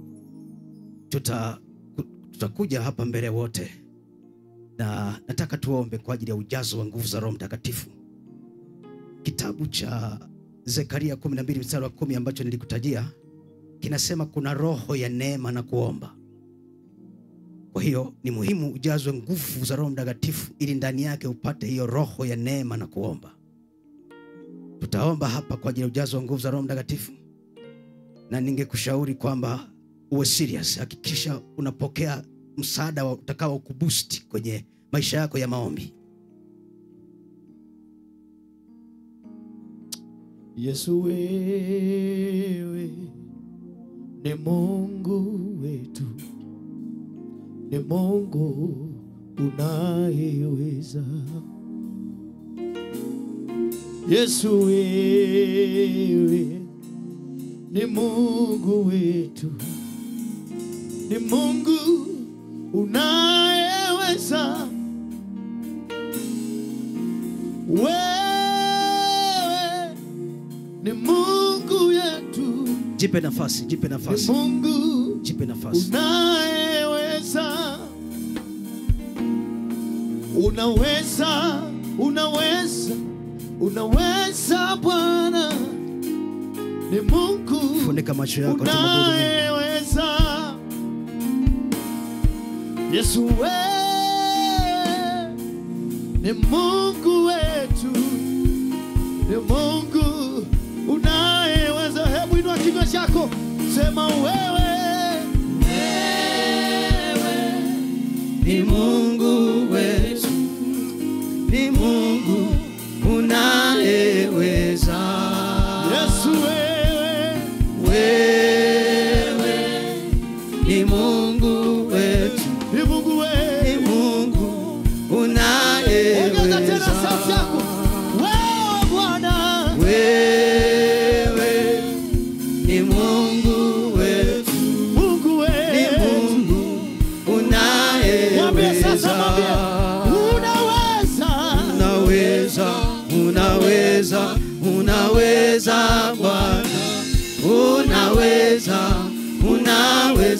S3: Tutakuja hapa mbele wote. Na nataka tuombe kwa ajili ya ujazo wa nguvu za Roho Mtakatifu. Kitabu cha Zekaria 12 mstari wa 10 ambacho nilikutajia kinasema kuna roho ya neema na kuomba. Kwa hiyo ni muhimu ujazwe nguvu za Roho Mtakatifu ili ndani yake upate hiyo roho ya neema na kuomba. Tutaomba hapa kwa ajili ya ujazo wa nguvu za Roho Mtakatifu. Na ningekushauri kwamba uwe serious. Hakikisha unapokea msaada utakao kuboost kwenye maisha yako ya maombi.
S1: Yesu wewe ni Mungu wetu. Ni Mungu unayeweza. Yesu wewe ni Mungu wetu. Ni Mungu unayeweza. Wewe ni Mungu yetu.
S3: Jipe nafasi, jipe nafasi.
S1: Ni Mungu
S3: jipe nafasi.
S1: Unaweza. Unaweza, unaweza. Unaweza Bwana. Ni Mungu.
S3: Funika macho yako
S1: unaweza. Yesu wewe ni Mungu wetu. Ni Mungu unayeweza. Hebu inua kinywa chako, sema wewe.
S3: Wewe ni Mungu wetu. Ni Mungu unayeweza.
S1: Yesu wewe.
S3: Wewe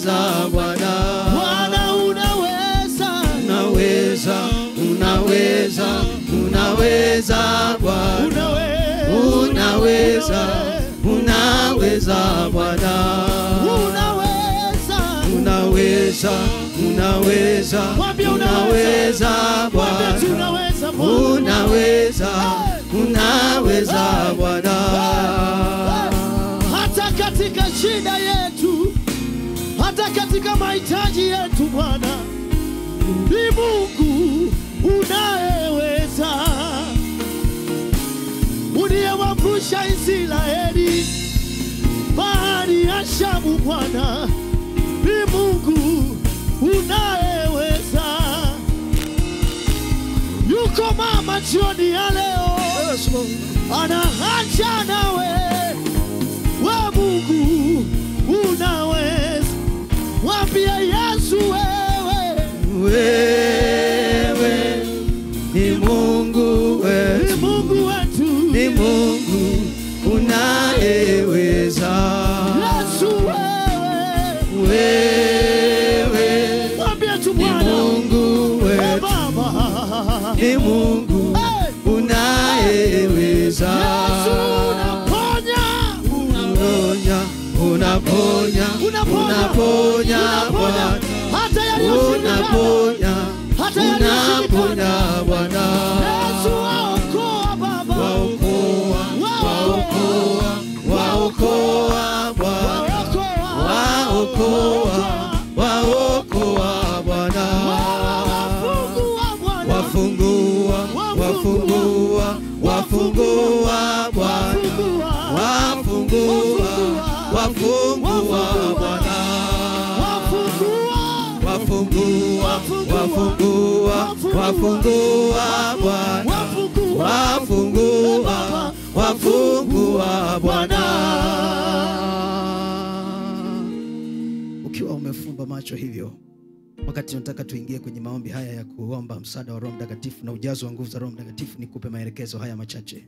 S3: unaweza Bwana.
S1: Bwana unaweza,
S3: Unaweza, unaweza, unaweza Bwana. Unaweza, unaweza Bwana.
S1: unaweza,
S3: Unaweza,
S1: Mwambie
S3: unaweza
S1: Mwambie
S3: Bwana.
S1: tunaweza Bwana.
S3: Unaweza, unaweza Bwana.
S1: Hata katika shida yetu, hata katika mahitaji yetu Bwana, ni Mungu unayeweza. Uliyewavusha Israeli bahari ya Shamu Bwana, ni Mungu unayeweza. Yuko mama jioni ya leo, ana haja nawe, we Mungu unaweza. Mwambie Yesu
S3: Wewe ni Mungu wetu,
S1: ni Mungu wetu,
S3: ni Mungu unayeweza.
S1: Yesu
S3: Wewe
S1: mwambie tu
S3: ni
S1: Bwana,
S3: Mungu wetu,
S1: Baba,
S3: ni Mungu unayeweza.
S1: Yesu unaponya,
S3: Unaponya, unaponya Bwana.
S1: hata yaliyoshindikana,
S3: Unaponya Bwana.
S1: Yesu waokoa Baba,
S3: Waokoa, waokoa, waokoa Bwana. Waokoa, waokoa Bwana. Wafungua, wafungua, wafungua Bwana. Wafungua, wafungua Bwana. Wafungua, wafungua, wafungua Bwana. Wafungua, wafungua Bwana. Ukiwa umefumba macho hivyo, wakati nataka tuingie kwenye maombi haya ya kuomba msaada wa Roho Mtakatifu na ujazo wa nguvu za Roho Mtakatifu, nikupe maelekezo haya machache.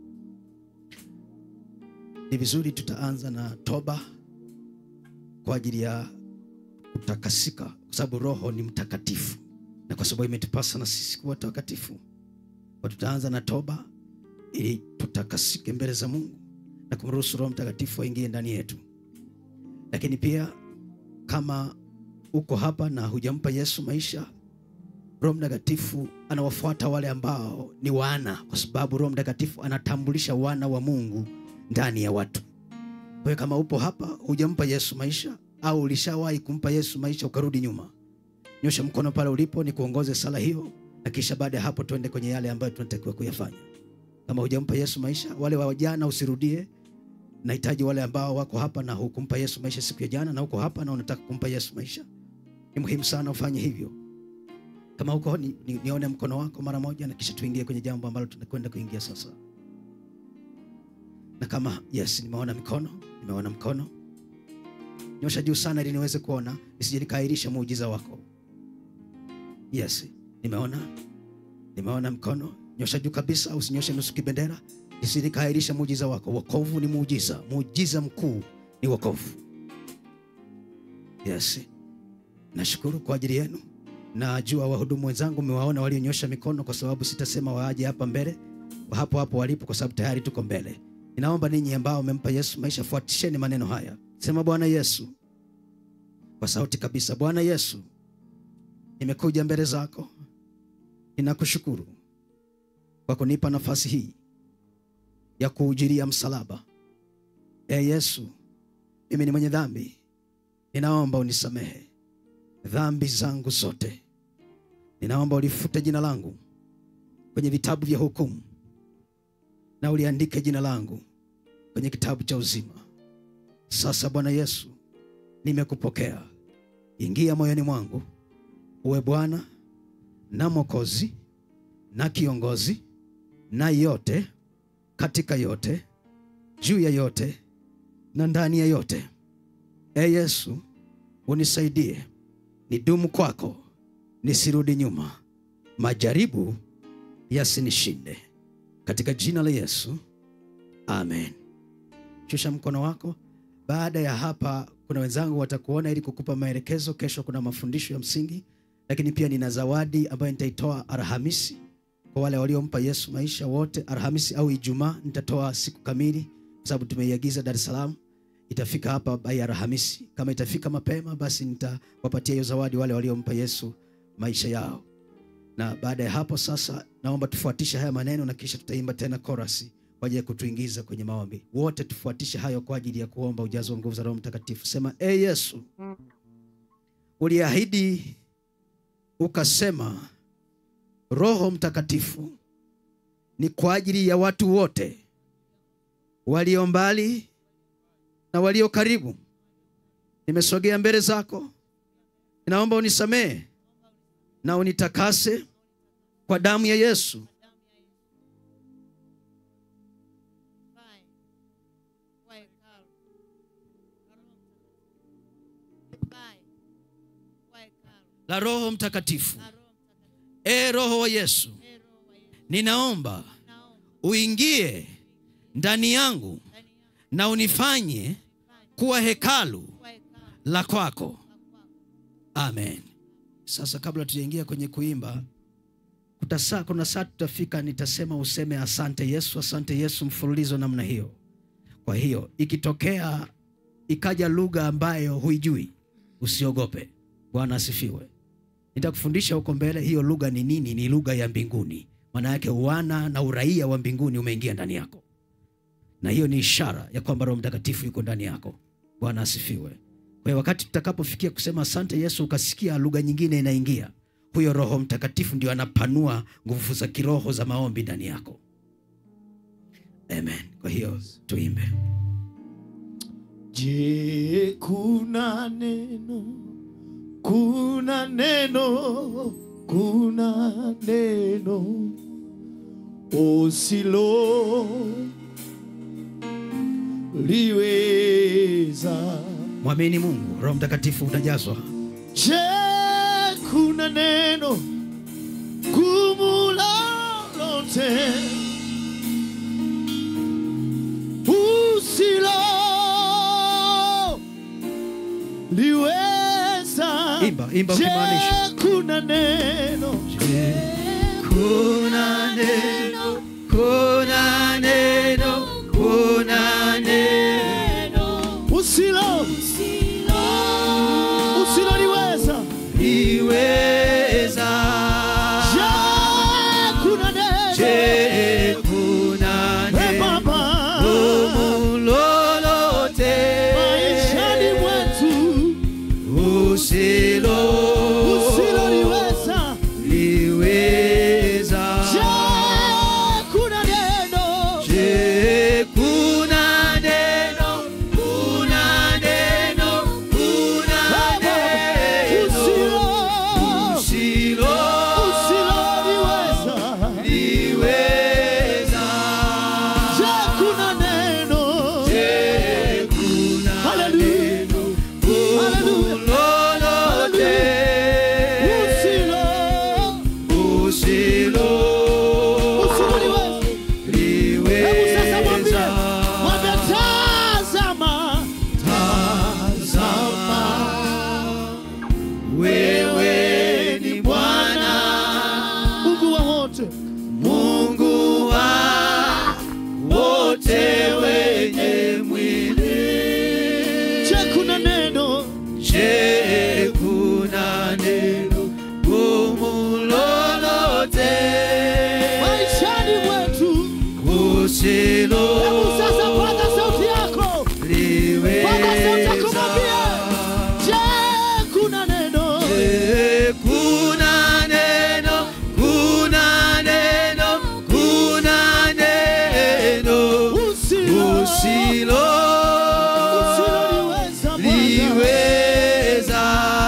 S3: Ni vizuri tutaanza na toba kwa ajili ya kutakasika, kwa sababu Roho ni mtakatifu na kwa sababu imetupasa na sisi kuwa watakatifu. Kwa tutaanza na toba ili tutakasike mbele za Mungu na kumruhusu Roho Mtakatifu aingie ndani yetu. Lakini pia kama uko hapa na hujampa Yesu maisha, Roho Mtakatifu anawafuata wale ambao ni wana, kwa sababu Roho Mtakatifu anatambulisha wana wa Mungu ndani ya watu. Kwa hiyo kama upo hapa hujampa Yesu maisha au ulishawahi kumpa Yesu maisha ukarudi nyuma, nyosha mkono pale ulipo ni kuongoze sala hiyo, na kisha baada ya hapo tuende kwenye yale ambayo tunatakiwa kuyafanya. Kama hujampa Yesu maisha, wale wa jana usirudie. Nahitaji wale ambao wako hapa na hukumpa Yesu maisha siku ya jana na uko hapa na unataka kumpa Yesu maisha. Ni muhimu sana ufanye hivyo. Kama uko nione mkono wako mara moja, na kisha tuingie kwenye jambo ambalo tunakwenda kuingia sasa. Na kama yes, nimeona mkono. Nyosha juu sana ili niweze kuona, nisije nikaahirisha muujiza wako. Yes, nimeona mkono. Nyosha juu kabisa, usinyoshe nusu kibendera, nisije nikaahirisha muujiza wako. Wokovu ni muujiza. Muujiza mkuu ni wokovu. Yes. Nashukuru kwa ajili yenu. Najua wahudumu wenzangu mmewaona walionyosha mikono, kwa sababu sitasema waaje hapa mbele, hapo hapo walipo, kwa sababu tayari tuko mbele. Ninaomba ninyi ambao mmempa Yesu maisha, fuatisheni maneno haya. Sema, Bwana Yesu, kwa sauti kabisa. Bwana Yesu, nimekuja mbele zako. Ninakushukuru kwa kunipa nafasi hii ya kuujiria msalaba. Yesu, mimi ni mwenye dhambi. Ninaomba unisamehe dhambi zangu zote. Ninaomba ulifute jina langu kwenye vitabu vya hukumu, na uliandike jina langu kwenye kitabu cha uzima. Sasa Bwana Yesu, nimekupokea. Ingia moyoni mwangu, uwe Bwana na Mwokozi na kiongozi na yote, katika yote, juu ya yote na ndani ya yote. Yesu, unisaidie nidumu kwako, nisirudi nyuma, majaribu yasinishinde. Katika jina la Yesu, amen. Shusha mkono wako. Baada ya hapa kuna wenzangu watakuona ili kukupa maelekezo. Kesho kuna mafundisho ya msingi, lakini pia nina zawadi ambayo nitaitoa Alhamisi kwa wale waliompa Yesu maisha wote. Alhamisi au Ijumaa nitatoa siku kamili kwa sababu tumeiagiza Dar es Salaam. Itafika hapa by Alhamisi. Kama itafika mapema basi nitawapatia hiyo zawadi wale waliompa Yesu maisha yao. Na baada ya hapo sasa naomba tufuatishe haya maneno na kisha tutaimba tena chorus kwa ajili ya kutuingiza kwenye maombi. Wote tufuatishe hayo kwa ajili ya kuomba ujazo wa nguvu za Roho Mtakatifu. Sema, Yesu, uliahidi ukasema Roho Mtakatifu ni kwa ajili ya watu wote, walio mbali na walio karibu. Nimesogea mbele zako, ninaomba unisamehe na unitakase kwa damu ya Yesu. La Roho Mtakatifu. Roho wa Yesu, ninaomba uingie ndani yangu na unifanye kuwa hekalu la kwako. Amen. Sasa kabla tujaingia kwenye kuimba, kuna saa tutafika nitasema useme asante Yesu, asante Yesu mfululizo namna hiyo. Kwa hiyo ikitokea ikaja lugha ambayo huijui, usiogope. Bwana asifiwe. Nitakufundisha huko mbele hiyo lugha ni nini. Ni lugha ya mbinguni. Maana yake wana na uraia wa mbinguni umeingia ndani yako. Na hiyo ni ishara ya kwamba Roho Mtakatifu yuko ndani yako. Bwana asifiwe. Kwa hiyo wakati tutakapofikia kusema asante Yesu ukasikia lugha nyingine inaingia, huyo Roho Mtakatifu ndio anapanua nguvu za kiroho za maombi ndani yako. Amen. Kwa hiyo tuimbe.
S1: Je, kuna neno, kuna neno, kuna neno usilo liweza.
S3: Mwamini Mungu, Roho Mtakatifu utajazwa.
S1: Je, kuna neno gumu lolote usilo liweza?
S3: Imba ukimaanisha.
S1: Je, kuna neno,
S3: Je, kuna neno, kuna neno, kuna neno
S1: usilo liweza.
S3: liweza.
S1: Je, kuna neno,
S3: Je, kuna neno
S1: Baba
S3: gumu lolote
S1: maishani mwetu
S3: usilo
S1: liweza.
S3: liweza.
S1: Je, kuna neno,
S3: Je, kuna neno, kuna neno, kuna neno usilo
S1: liweza.
S3: liweza.
S1: Je, kuna neno,
S3: Je, kuna
S1: haleluya,
S3: neno gumu lolote usilo
S1: liweza. Hebu sasa mwambie,
S3: liweza.
S1: tazama,
S3: Tazama, wewe ni Bwana
S1: Mungu wa wote,
S3: Mungu wa wote wenye mwili.
S1: je, kuna neno,
S3: Je, kuna neno gumu lolote
S1: maishani mwetu
S3: usilo
S1: hebu sasa paza sauti yako, paza sauti yako mwambie, je, kuna neno,
S3: Je, kuna neno, kuna neno, kuna neno usilo
S1: liweza Bwana.
S3: liweza.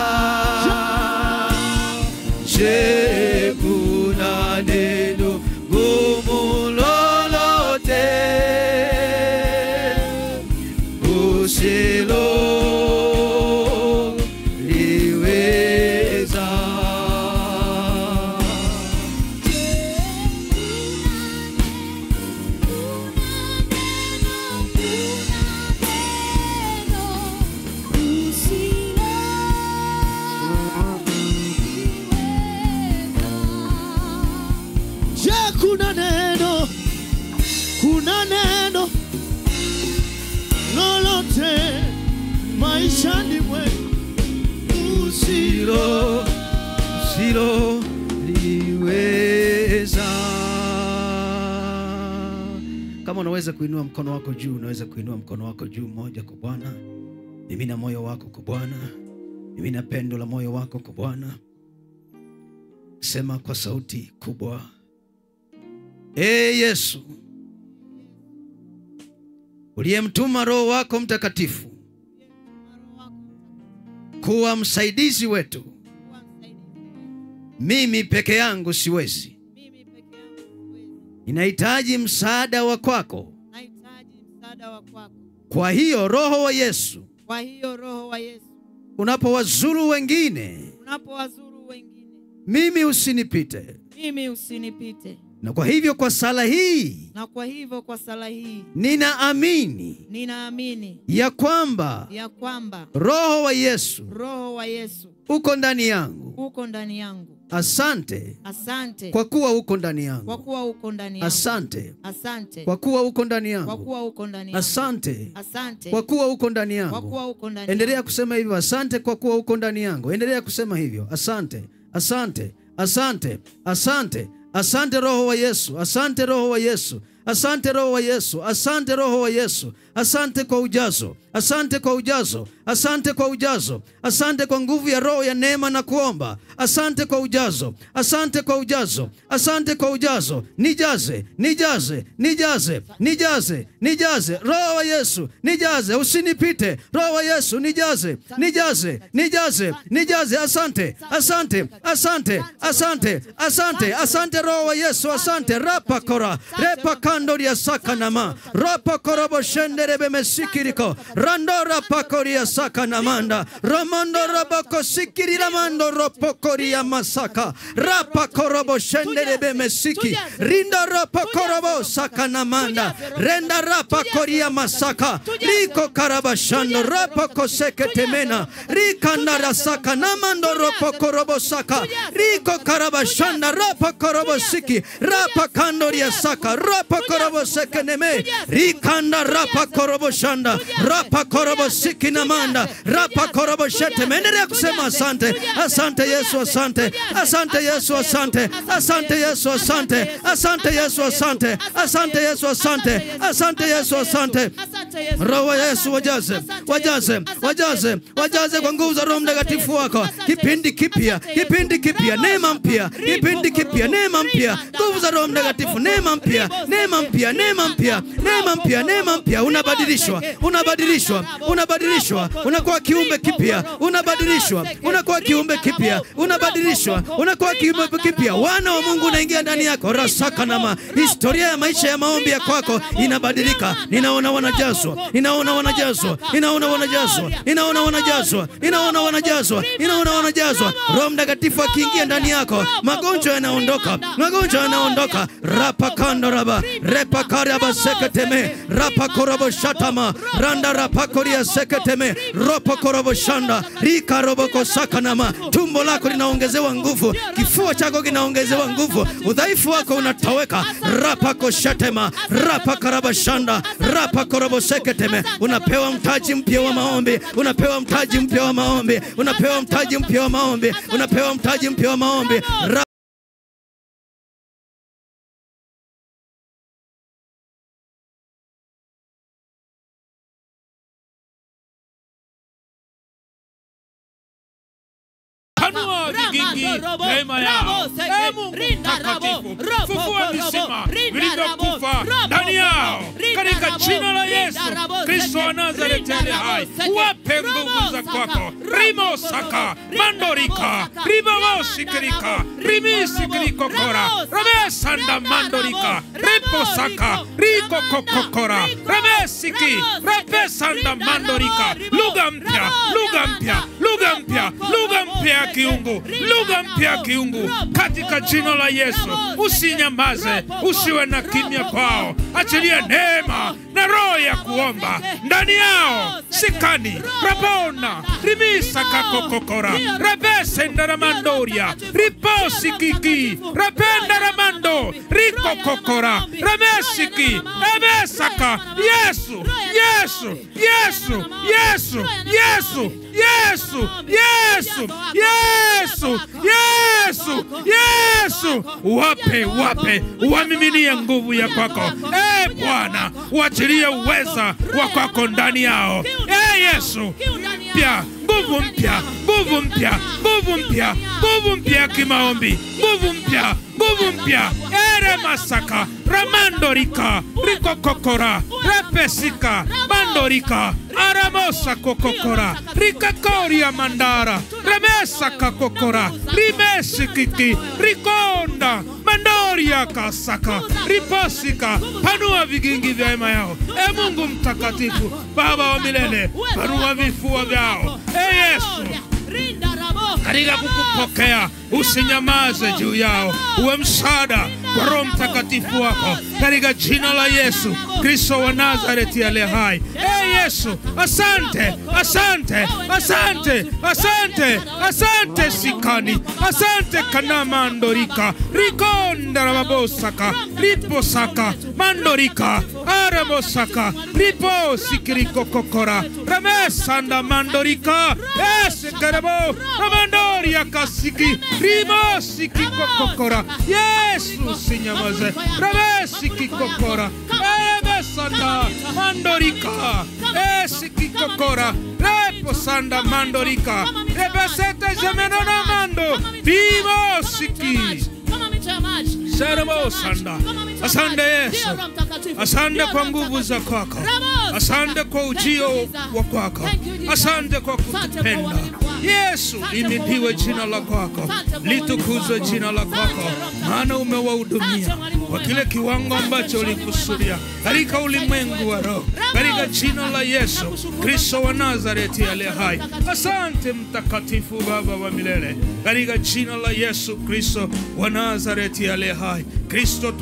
S3: Je, kuna neno gumu lolote usilo liweza. usiloliweza. Kama unaweza kuinua mkono wako juu, unaweza kuinua mkono wako juu mmoja kwa Bwana. Mimina moyo wako kwa Bwana. Mimina pendo la moyo wako kwa Bwana. Sema kwa sauti kubwa, Yesu, uliyemtuma Roho wako Mtakatifu kuwa msaidizi wetu. Mimi peke yangu siwezi. Ninahitaji msaada wa kwako. Kwa hiyo Roho wa Yesu, unapowazuru wengine, mimi usinipite. Na kwa hivyo kwa sala hii, ninaamini ya kwamba Roho wa Yesu uko ndani yangu. Asante kwa kuwa uko ndani yangu. Asante kwa kuwa uko ndani yangu. Asante kwa kuwa uko ndani yangu. Endelea kusema hivyo, asante kwa kuwa uko ndani yangu. Endelea kusema hivyo, asante, asante, asante, asante. Asante Roho wa Yesu, asante Roho wa Yesu, asante Roho wa Yesu, asante Roho wa Yesu, asante kwa ujazo, asante kwa ujazo, asante kwa ujazo, asante kwa nguvu ya Roho ya neema na kuomba, asante kwa ujazo, asante kwa ujazo, asante kwa ujazo, nijaze, nijaze, nijaze, nijaze, nijaze, Roho wa Yesu, nijaze, usinipite, Roho wa Yesu, nijaze, nijaze, nijaze, nijaze, asante, asante, asante, asante, asante, asante Roho wa Yesu, asante, rapa kora, repa kandoria sakanama, rapa korobo shenderebe mesikiriko, randora pakoria sakanamanda, ramando rabako sikiri ramando ropokoria masaka, rapa korobo shenderebe mesiki, rinda rapa korobo sakanamanda, renda rapa koria masaka, liko karabashando, rapa koseke temena, rikanda rasaka, namando ropokorobo saka, riko karabashanda, rapa korobo siki, rapa kandoria saka, rapa korobo seke neme, rikanda rapa korobo shanda, rapa korobo siki namanda, rapa korobo shete. Mendelea kusema asante, asante Yesu, asante, asante Yesu, asante, asante Yesu, asante, asante Yesu, asante, asante Yesu, asante, asante Yesu, asante. Roho wa Yesu wajaze, wajaze, wajaze, wajaze kwa nguvu za Roho Mtakatifu wako. Kipindi kipya, kipindi kipya, neema mpya, kipindi kipya, neema mpya, nguvu za Roho Mtakatifu, neema mpya, neema mpya, neema mpya, neema mpya, neema mpya. Unabadilishwa, unabadilishwa, unabadilishwa, unakuwa kiumbe kipya, unabadilishwa, unakuwa kiumbe kipya, unabadilishwa, unakuwa kiumbe kipya. Wana wa Mungu unaingia ndani yako. Rasaka nama, historia ya maisha ya maombi ya kwako inabadilika. Ninaona wanajazwa, ninaona wanajazwa, ninaona wanajazwa, ninaona wanajazwa, ninaona wanajazwa, ninaona wanajazwa. Roho Mtakatifu akiingia ndani yako, magonjwa yanaondoka, magonjwa yanaondoka. Rapa kando raba, repa karaba seketeme, rapa korobo shatama, randa rapa koria seketeme, ropo korobo shanda, rika robo kosaka nama. Tumbo lako linaongezewa nguvu, kifua chako kinaongezewa nguvu, udhaifu wako unatoweka. Rapa koshatema, rapa karaba shanda, rapa korobo seketeme. Unapewa mtaji mpya wa maombi, unapewa mtaji mpya wa maombi, unapewa mtaji mpya wa maombi, unapewa mtaji mpya wa maombi.
S4: Neema yao, Mungu mtakatifu, fufua visima vilivyokufa ndani yao katika jina la Yesu Kristo wa Nazareti aliye hai. Wape nguvu za kwako. Rimo saka, mandorika, rimo sikirika, rimi sikiriko kora, rame sanda mandorika, ripo saka, riko kokokora, rame siki, rame sanda mandorika. Lugha mpya, lugha mpya, lugha mpya, lugha mpya kiungu, lugha mpya kiungu katika jina la Yesu. Usinyamaze, usiwe na kimya kwao. Achilia neema na roho ya kuomba ndani yao. Sikani, rabona, rimisa kakokokora, rabese ndaramandoria, riposi kiki, rabenda ramando, riko kokora, ramesiki, ramesaka. Yesu, Yesu, Yesu, Yesu, Yesu, Yesu, Yesu, Yesu, Yesu, Yesu, wape, wamiminie nguvu ya kwako. Bwana, uachilie uweza wa kwako ndani yao. Yesu, nguvu mpya kimaombi, nguvu mpya. Ere masaka, ramandorika, rikokokora, repesika, mandorika, aramosa kokokora, rikakoria mandara, remesa kakokora, rimesikiki, rikonda, mandoria kasaka, riposika. Panua vigingi vya hema yao. Mungu mtakatifu, Baba wa milele, panua vifua vyao. Yesu, katika kukupokea usinyamaze juu yao. Uwe msaada kwa Roho Mtakatifu wako katika jina la Yesu Kristo wa Nazareti aliye hai. Yesu, asante sikani, asante kana mandorika, rikonda rabosaka, riposaka, mandorika, arabosaka, riposikiriko kokora, ramesanda mandorika, esekarabo, ramandoria kasiki, rimosiki kokora. Yesu sinyamaze, ramesiki kokora, ebesanda mandorika, esiki kokora, reposanda mandorika, rebesete jemenona mando, vimosiki. Sanda. Asante Yesu, asante kwa nguvu za kwako, asante kwa ujio wa kwako, asante kwa kutupenda. Yesu, limidiwe jina la kwako, litukuzwe jina la kwako, maana umewahudumia kwa kile kiwango ambacho ulikusudia katika ulimwengu wa roho, katika jina la Yesu Kristo wa Nazareti aliye hai. Asante mtakatifu Baba wa milele, katika jina la Yesu Kristo wa Nazareti aliye hai. Kristo,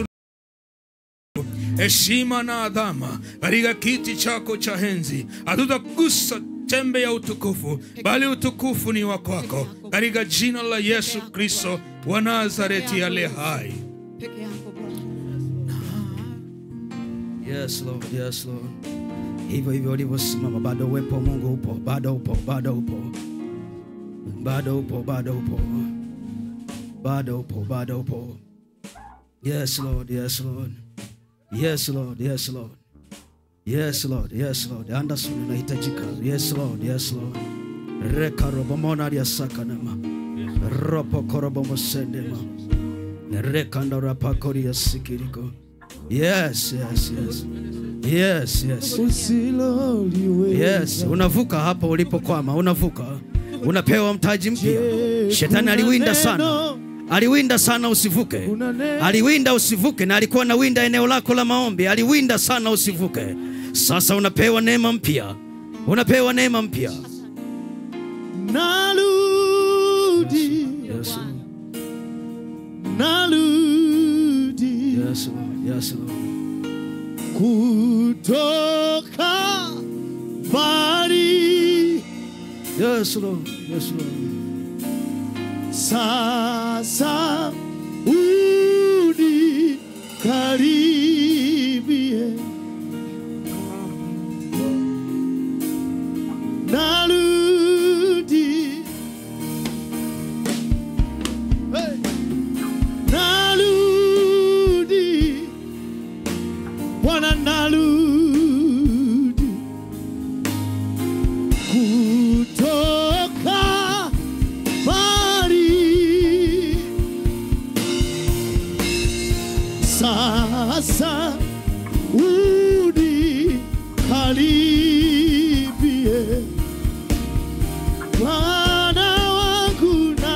S4: heshima na adhama katika kiti chako cha enzi. Hatutagusa tembe ya utukufu, bali utukufu ni wa kwako, katika jina la Yesu Kristo wa Nazareti aliye hai.
S3: Yes Lord, yes Lord. Hivyo ulivyosimama, bado uwepo Mungu upo, bado upo. Yes Lord, yes Lord. Yes Lord, yes Lord. Yes Lord, yes Lord. Anderson unahitajika. Yes Lord, yes Lord. Reka robomona ya sakanama. Ropo korobomo sendema. Reka ndora pakori ya sikiriko. Yes. Yes, unavuka hapo ulipokwama, unavuka. Unapewa mtaji mpya. Shetani aliwinda sana usivuke. Aliwinda usivuke, na alikuwa anawinda eneo lako la maombi. Aliwinda sana usivuke. Sasa unapewa neema mpya.
S1: Narudi.
S3: Yes Lord.
S1: Kutoka mbali.
S3: Yes Lord.
S1: Sasa unikaribie. Narudi. Hey. Narudi. Bwana narudi. Kutoka sasa unikaribie. Bwana wangu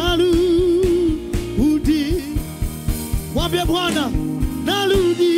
S1: narudi. Mwambie Bwana narudi.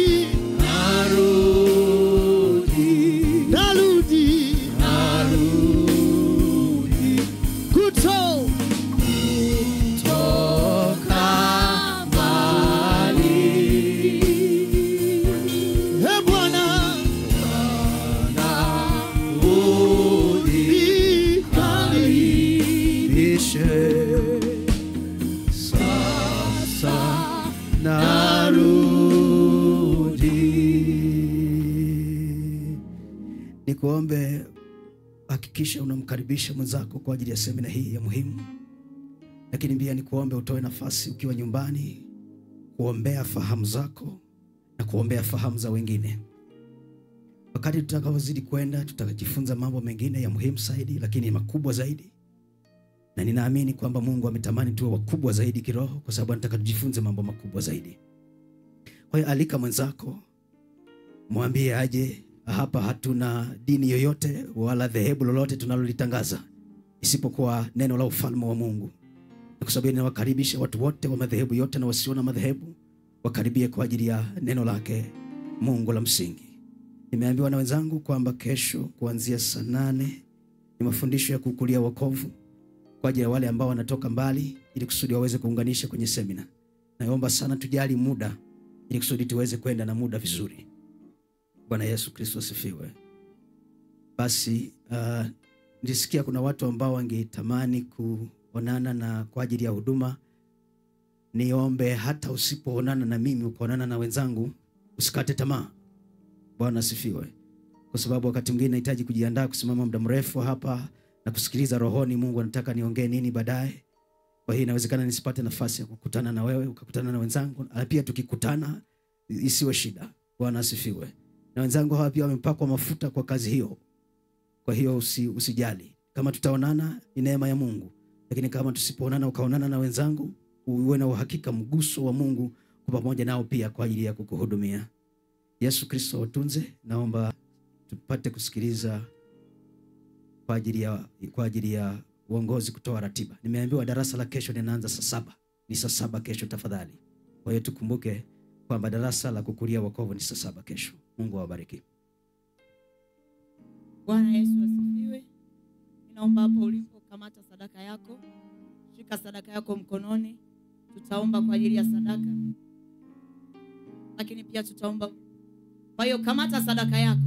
S3: Nikuombe hakikisha unamkaribisha mwenzako kwa ajili ya semina hii ya muhimu. Lakini pia nikuombe utoe nafasi ukiwa nyumbani kuombea fahamu zako na kuombea fahamu za wengine. Wakati tutakaozidi kwenda tutajifunza mambo mengine ya muhimu zaidi, lakini makubwa zaidi. Na ninaamini kwamba Mungu ametamani tuwe wakubwa zaidi kiroho, kwa sababu anataka tujifunze mambo makubwa zaidi. Kwa hiyo alika mwenzako, mwambie aje. Hapa hatuna dini yoyote wala dhehebu lolote tunalolitangaza isipokuwa neno la ufalme wa Mungu. Na kwa sababu ninawakaribisha watu wote wa madhehebu yote na wasio na madhehebu wakaribie kwa ajili ya neno lake Mungu la msingi. Nimeambiwa na wenzangu kwamba kesho kuanzia saa 8 ni mafundisho ya kukulia wokovu kwa ajili ya wale ambao wanatoka mbali, ili kusudi waweze kuunganisha kwenye semina. Naomba sana tujali muda ili kusudi tuweze kwenda na muda vizuri. Bwana Yesu Kristo asifiwe. Basi nilisikia kuna watu ambao wangetamani kuonana na kwa ajili ya huduma. Niombe hata usipoonana na mimi, ukaonana na wenzangu, usikate tamaa. Bwana asifiwe. Kwa sababu wakati mwingine nahitaji kujiandaa kusimama muda mrefu hapa na kusikiliza rohoni Mungu anataka niongee nini baadaye. Kwa hiyo inawezekana nisipate nafasi ya kukutana na wewe, ukakutana na wenzangu. Pia tukikutana isiwe shida. Bwana asifiwe. Na wenzangu hawa pia wamepakwa mafuta kwa kazi hiyo. Kwa hiyo usijali. Kama tutaonana ni neema ya Mungu. Lakini kama tusipoonana ukaonana na wenzangu, uwe na uhakika mguso wa Mungu kwa pamoja nao pia kwa ajili ya kukuhudumia. Yesu Kristo watunze. Naomba tupate kusikiliza kwa ajili ya uongozi kutoa ratiba. Nimeambiwa darasa la kesho linaanza saa 7. Ni saa 7 kesho tafadhali. Kwa hiyo tukumbuke kwamba darasa la kukulia wokovu ni saa 7 kesho. Mungu awabariki.
S2: Bwana Yesu asifiwe. Ninaomba hapo ulipo kamata sadaka yako. Shika sadaka yako mkononi. Tutaomba kwa ajili ya sadaka. Lakini pia tutaomba. Kwa hiyo kamata sadaka yako.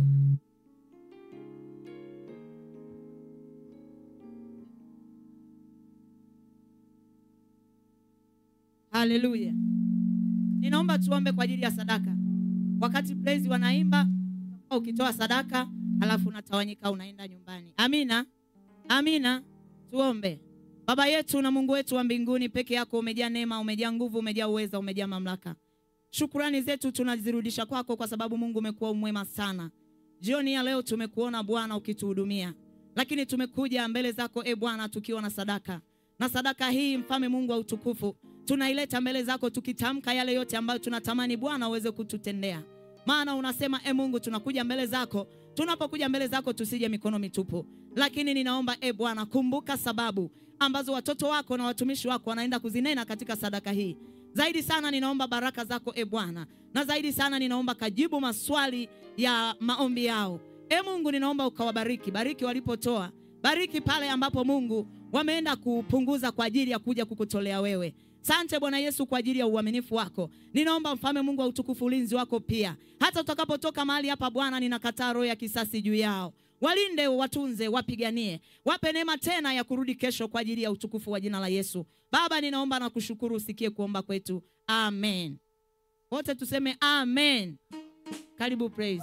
S2: Haleluya. Ninaomba tuombe kwa ajili ya sadaka. Wakati praise wanaimba, ukitoa sadaka, halafu unatawanyika unaenda nyumbani. Amina. Amina. Tuombe. Baba yetu na Mungu wetu wa mbinguni, peke yako umejaa neema, umejaa nguvu, umejaa uweza, umejaa mamlaka. Shukrani zetu tunazirudisha kwako kwa sababu Mungu umekuwa mwema sana. Jioni ya leo tumekuona Bwana ukituhudumia. Lakini tumekuja mbele zako Bwana tukiwa na sadaka. Na sadaka hii Mfalme Mungu wa utukufu, tunaileta mbele zako tukitamka yale yote ambayo tunatamani Bwana uweze kututendea. Maana unasema Mungu tunakuja mbele zako, tunapokuja mbele zako tusije mikono mitupu. Lakini ninaomba Bwana kumbuka sababu ambazo watoto wako na watumishi wako wanaenda kuzinena katika sadaka hii. Zaidi sana ninaomba baraka zako Bwana. Na zaidi sana ninaomba kajibu maswali ya maombi yao. Mungu ninaomba ukawabariki, bariki walipotoa, bariki pale ambapo Mungu wameenda kupunguza kwa ajili ya kuja kukutolea wewe. Asante Bwana Yesu kwa ajili ya uaminifu wako. Ninaomba Mfalme Mungu wa utukufu ulinzi wako pia. Hata utakapotoka mahali hapa Bwana, ninakataa roho ya kisasi juu yao. Walinde, watunze, wapiganie. Wape neema tena ya kurudi kesho kwa ajili ya utukufu wa jina la Yesu. Baba ninaomba na kushukuru, usikie kuomba kwetu. Amen. Wote tuseme amen. Karibu praise.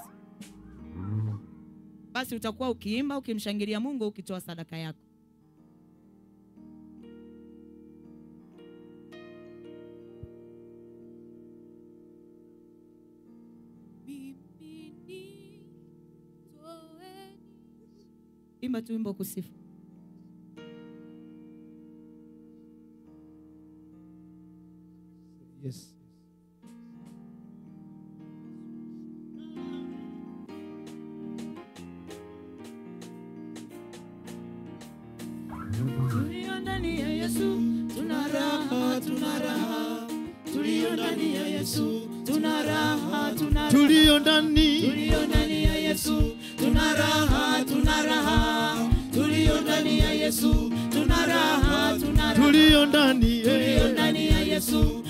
S2: Basi utakuwa ukiimba, ukimshangilia Mungu, ukitoa sadaka yako. Imba tu wimbo kusifu.
S1: Yes.
S2: Tulio ndani ya Yesu tuna raha, tuna raha. Tulio ndani ya Yesu tuna raha, tuna raha.
S1: Tulio ndani
S2: ya Yesu tuna raha, tuna raha. Tulio ndani ya Yesu tuna raha, tuna raha.
S1: tulio ndani
S2: Tulio ndani ya Yesu